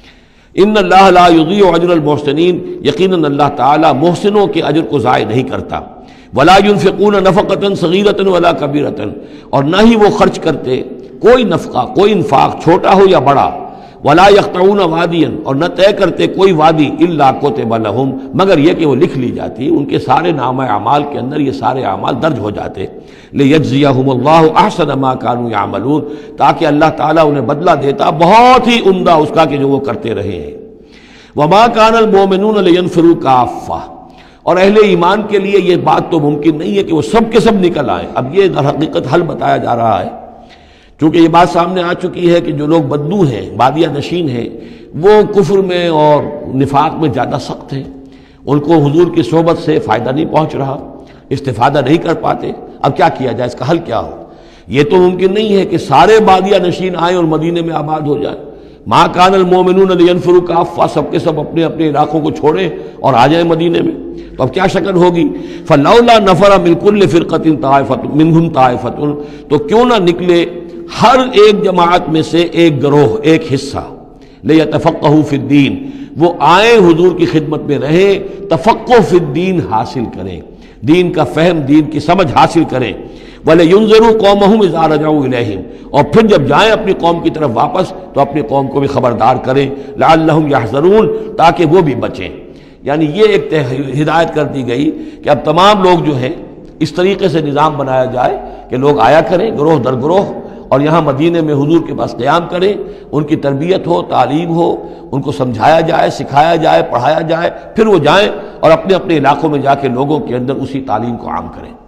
ان اللہ لا یضیع اجر المحسنین، یقیناً اللہ تعالی محسنوں کے اجر کو ضائع نہیں کرتا۔ ولا ينفقون نفقة صغیرة ولا کبیرة، اور نہ ہی وہ خرچ کرتے کوئی نفقہ، کوئی انفاق چھوٹا ہو یا بڑا، ولا يقطعون وادیا، اور نہ طے کرتے کوئی وادی، الا کتب لہم، مگر یہ کہ وہ لکھ لی جاتی ان کے سارے نامہ اعمال کے اندر، یہ سارے اعمال درج ہو جاتے۔ لیجزیہم اللہ احسن ما كانوا يعملون، تاکہ اللہ تعالیٰ انہیں بدلہ دیتا بہت ہی عمدہ اس کا کہ جو وہ کرتے رہے ہیں۔ وما كان المؤمنون لينفروا كافة، اور اہل ایمان کے لیے یہ بات تو ممکن نہیں ہے کہ وہ سب کے سب نکل آئیں۔ اب یہ در حقیقت حل بتایا جا رہا ہے، چونکہ یہ بات سامنے آ چکی ہے کہ جو لوگ بدو ہیں، بادیہ نشین ہیں، وہ کفر میں اور نفاق میں زیادہ سخت ہیں، ان کو حضور کی صحبت سے فائدہ نہیں پہنچ رہا، استفادہ نہیں کر پاتے۔ اب کیا کیا جائے، اس کا حل کیا ہو؟ یہ تو ممکن نہیں ہے کہ سارے بادیہ نشین آئیں اور مدینے میں آباد ہو جائیں۔ ما کان المؤمنون لینفروا کافہ، سب کے سب اپنے اپنے علاقوں کو چھوڑیں اور آ جائیں مدینے میں، تو اب کیا شکل ہوگی؟ فلولا نفر من کل فرقۃ طائفۃ منہم طائفۃ، تو کیوں نہ نکلے ہر ایک جماعت میں سے ایک گروہ، ایک حصہ، لیتفقہوا فی الدین، وہ آئیں حضور کی خدمت میں رہیں، تفقہ فی الدین حاصل کریں، دین کا فہم، دین کی سمجھ حاصل کریں۔ وَلَيُنذِرُوا قَوْمَهُمْ إِذَا رَجَعُوا إِلَيْهِمْ، اور پھر جب جائیں اپنی قوم کی طرف واپس تو اپنی قوم کو بھی خبردار کریں، لَعَلَّهُمْ يَحْذَرُونَ، تاکہ وہ بھی بچیں۔ یعنی یہ ایک ہدایت کر دی گئی کہ اب تمام لوگ جو ہیں اس طریقے سے نظام بنایا جائے کہ لوگ آیا کریں گروہ در گروہ، اور یہاں مدینے میں حضور کے پاس قیام کریں، ان کی تربیت ہو، تعلیم ہو، ان کو سمجھایا جائے، سکھایا جائے، پڑھایا جائے، پھر وہ جائیں اور اپنے اپنے علاقوں میں جا کے لوگوں کے اندر اسی تعلیم کو عام کریں۔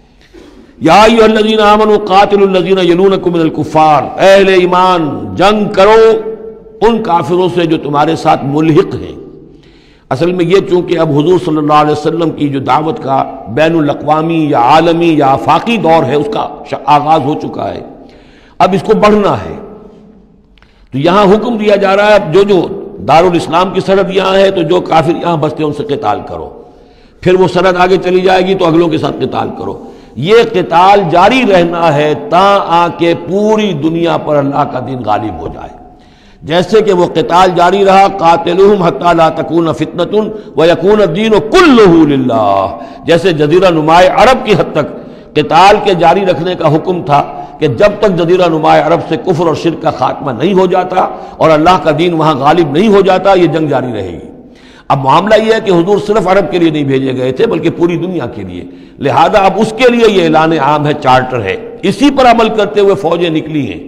یا ایھا الذین آمنوا قاتلوا الذین یلونکم من الکفار، اہل ایمان جنگ کرو ان کافروں سے جو تمہارے ساتھ ملحق ہیں۔ اصل میں یہ چونکہ اب حضور صلی اللہ علیہ وسلم کی جو دعوت کا بین الاقوامی یا عالمی یا آفاقی دور ہے، اس کا آغاز ہو چکا ہے، اب اس کو بڑھنا ہے، تو یہاں حکم دیا جا رہا ہے اب جو دارالاسلام کی سرحد یہاں ہے تو جو کافر یہاں بستے ان سے قتال کرو، پھر وہ سرحد آگے چلی جائے گی تو اگلوں کے ساتھ قتال کرو۔ یہ قتال جاری رہنا ہے تا آ کے پوری دنیا پر اللہ کا دین غالب ہو جائے۔ جیسے کہ وہ قتال جاری رہا، قاتلوہم حتی لا تکون فتنۃ ویکون الدین کلہ للہ، جیسے جزیرہ نماء عرب کی حد تک قتال کے جاری رکھنے کا حکم تھا کہ جب تک جزیرہ نماء عرب سے کفر اور شرک کا خاتمہ نہیں ہو جاتا اور اللہ کا دین وہاں غالب نہیں ہو جاتا، یہ جنگ جاری رہے گی۔ اب معاملہ یہ ہے کہ حضور صرف عرب کے لیے نہیں بھیجے گئے تھے بلکہ پوری دنیا کے لیے، لہذا اب اس کے لیے یہ اعلان عام ہے، چارٹر ہے، اسی پر عمل کرتے ہوئے فوجیں نکلی ہیں۔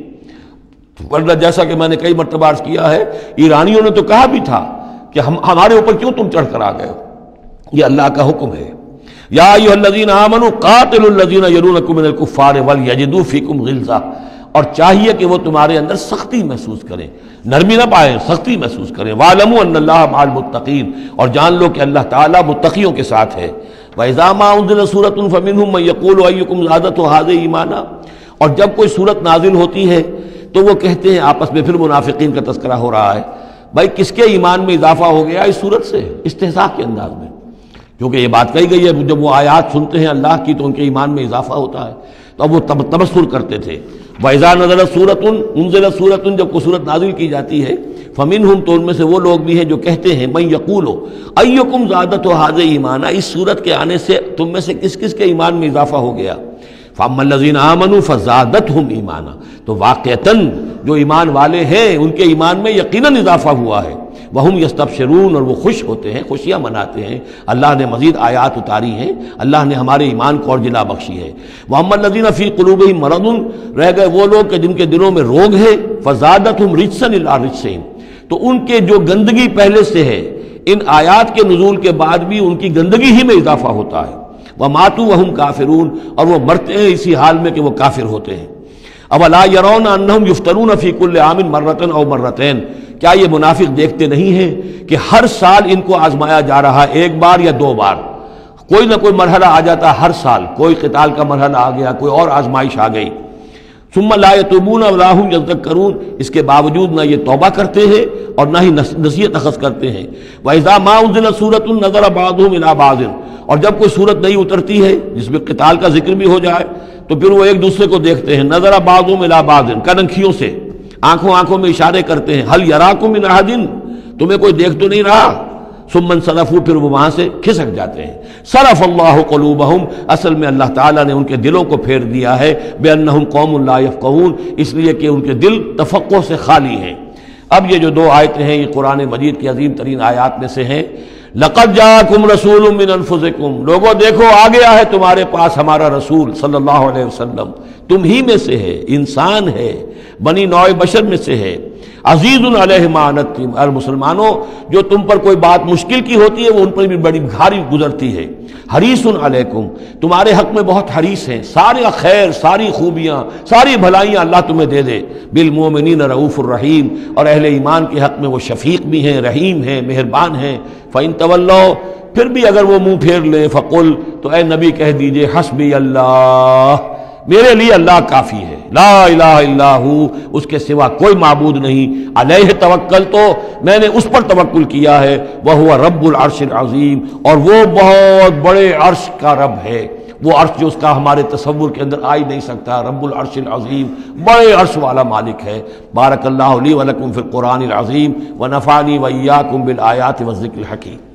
ورنہ جیسا کہ میں نے کئی مرتبہ عرض کیا ہے، ایرانیوں نے تو کہا بھی تھا کہ ہمارے اوپر کیوں تم چڑھ کر آ گئے ہو، یہ اللہ کا حکم ہے۔ یا ایھا الذین آمنوا قاتلوا الذین یلونکم من الکفار ولیجدوا فیکم غلظہ، اور چاہیے کہ وہ تمہارے اندر سختی محسوس کریں، نرمی نہ پائیں، سختی محسوس کریں۔ وَاعْلَمُوا أَنَّ اللَّهَ مَعَ الْمُتَّقِينَ، اور جان لو کہ اللہ تعالیٰ متقیوں کے ساتھ ہے۔ وَإِذَا مَا أُنزِلَتْ سُورَةٌ فَمِنْهُم مَّن يَقُولُ أَيُّكُمْ زَادَتْهُ هَٰذِهِ ایمَانًا، اور جب کوئی صورت نازل ہوتی ہے تو وہ کہتے ہیں آپس میں، پھر منافقین کا تذکرہ ہو رہا ہے، بھائی کس کے ایمان میں اضافہ ہو گیا اس صورت سے، استہزاء کے انداز میں، کیونکہ یہ بات کہی گئی ہے جب وہ آیات سنتے ہیں اللہ کی تو ان کے ایمان میں اضافہ ہوتا ہے، تو اب وہ تبصر کرتے تھے۔ وَإِذَا نَزَلَتْ سُورَةٌ أُنزِلَتْ سُورَةٌ، جب کوئی صورت نازل کی جاتی ہے، فَمِنْهُمْ، تو ان میں سے وہ لوگ بھی ہیں جو کہتے ہیں، مَن يَقُولُ أَيُّكُمْ زَادَتْهُ هَٰذِهِ ایمانا، اس صورت کے آنے سے تم میں سے کس کس کے ایمان میں اضافہ ہو گیا۔ فَأَمَّا الَّذِينَ آمَنُوا فَزَادَتْهُمْ ایمانا، تو واقعتاً جو ایمان والے ہیں ان کے ایمان میں یقیناً اضافہ ہوا ہے۔ وَهُمْ يَسْتَبْشِرُونَ، اور وہ خوش ہوتے ہیں، خوشیاں مناتے ہیں، اللہ نے مزید آیات اتاری ہیں، اللہ نے ہمارے ایمان کو اور جلا بخشی ہے۔ وَأَمَّا الَّذِينَ فِي قُلُوبِهِم مَرَضٌ، رہ گئے وہ لوگ کہ جن کے دلوں میں روگ ہے، فَزَادَتْهُمْ رِجْسًا إِلَىٰ رِجْسِهِمْ، تو ان کے جو گندگی پہلے سے ہے ان آیات کے نزول کے بعد بھی ان کی گندگی ہی میں اضافہ ہوتا ہے۔ وَمَاتُوا وَهُمْ كَافِرُونَ، اور وہ مرتے ہیں اسی حال میں کہ وہ کافر ہوتے ہیں۔ اولا يرون انہم یفتنون فی کل عام مرۃ او مرتین، کیا یہ منافق دیکھتے نہیں ہیں کہ ہر سال ان کو آزمایا جا رہا ہے، ایک بار یا دو بار، کوئی نہ کوئی مرحلہ آ جاتا ہے ہر سال، کوئی قتال کا مرحلہ آ گیا، کوئی اور آزمائش آ گئی۔ ثم لا يتوبون ولا هم يذكرون، اس کے باوجود نہ یہ توبہ کرتے ہیں اور نہ ہی نصیحت اخذ کرتے ہیں۔ وَإِذَا مَا أُنزِلَتْ سُورَةٌ نَظَرَ بَعْضُهُمْ إِلَىٰ بَعْضٍ، اور جب کوئی صورت نئی اترتی ہے جس میں قتال کا ذکر بھی ہو جائے تو پھر وہ ایک دوسرے کو دیکھتے ہیں، نظر بعضهم الى بعض، کنکھیوں سے، آنکھوں میں اشارے کرتے ہیں، هل يراكم من احد، تمہیں کوئی دیکھ تو نہیں رہا؟ ثم انصرفوا، پھر وہ وہاں سے کھسک جاتے ہیں۔ صرف اللہ قلوبہم، اصل میں اللہ تعالیٰ نے ان کے دلوں کو پھیر دیا ہے، بانہم قوم لا یفقہون، اس لیے کہ ان کے دل تفقہ سے خالی ہیں۔ اب یہ جو دو آیتیں ہیں یہ قرآن مجید کی عظیم ترین آیات میں سے ہیں۔ لقد جاءکم رسول من انفسکم، لوگوں دیکھو آ گیا ہے تمہارے پاس ہمارا رسول صلی اللہ علیہ وسلم، تم ہی میں سے ہے، انسان ہے، بنی نوع بشر میں سے ہے، عزیز علیہ ما عنتم، اے مسلمانوں جو تم پر کوئی بات مشکل کی ہوتی ہے وہ ان پر بھی بڑی بھاری گزرتی ہے، حریص علیکم، تمہارے حق میں بہت حریص ہیں، سارے خیر، ساری خوبیاں، ساری بھلائیاں اللہ تمہیں دے دے، بالمومنین رؤوف الرحیم، اور اہل ایمان کے حق میں وہ شفیق بھی ہیں، رحیم ہیں، مہربان ہیں۔ فإن تولوا، پھر بھی اگر وہ منہ پھیر لیں، فقل، تو اے نبی کہہ دیجئے، حسبی اللہ، میرے لیے اللہ کافی ہے، لا الہ الا ہو، اس کے سوا کوئی معبود نہیں، علیہ توکل، تو میں نے اس پر توکل کیا ہے، وہو رب العرش العظیم، اور وہ بہت بڑے عرش کا رب ہے، وہ عرش جو اس کا ہمارے تصور کے اندر آ ہی نہیں سکتا، رب العرش العظیم، بڑے عرش والا مالک ہے۔ بارک اللہ لی ولکم فی القرآن العظیم ونفعنی وإیاکم بالآیات والذکر الحکیم۔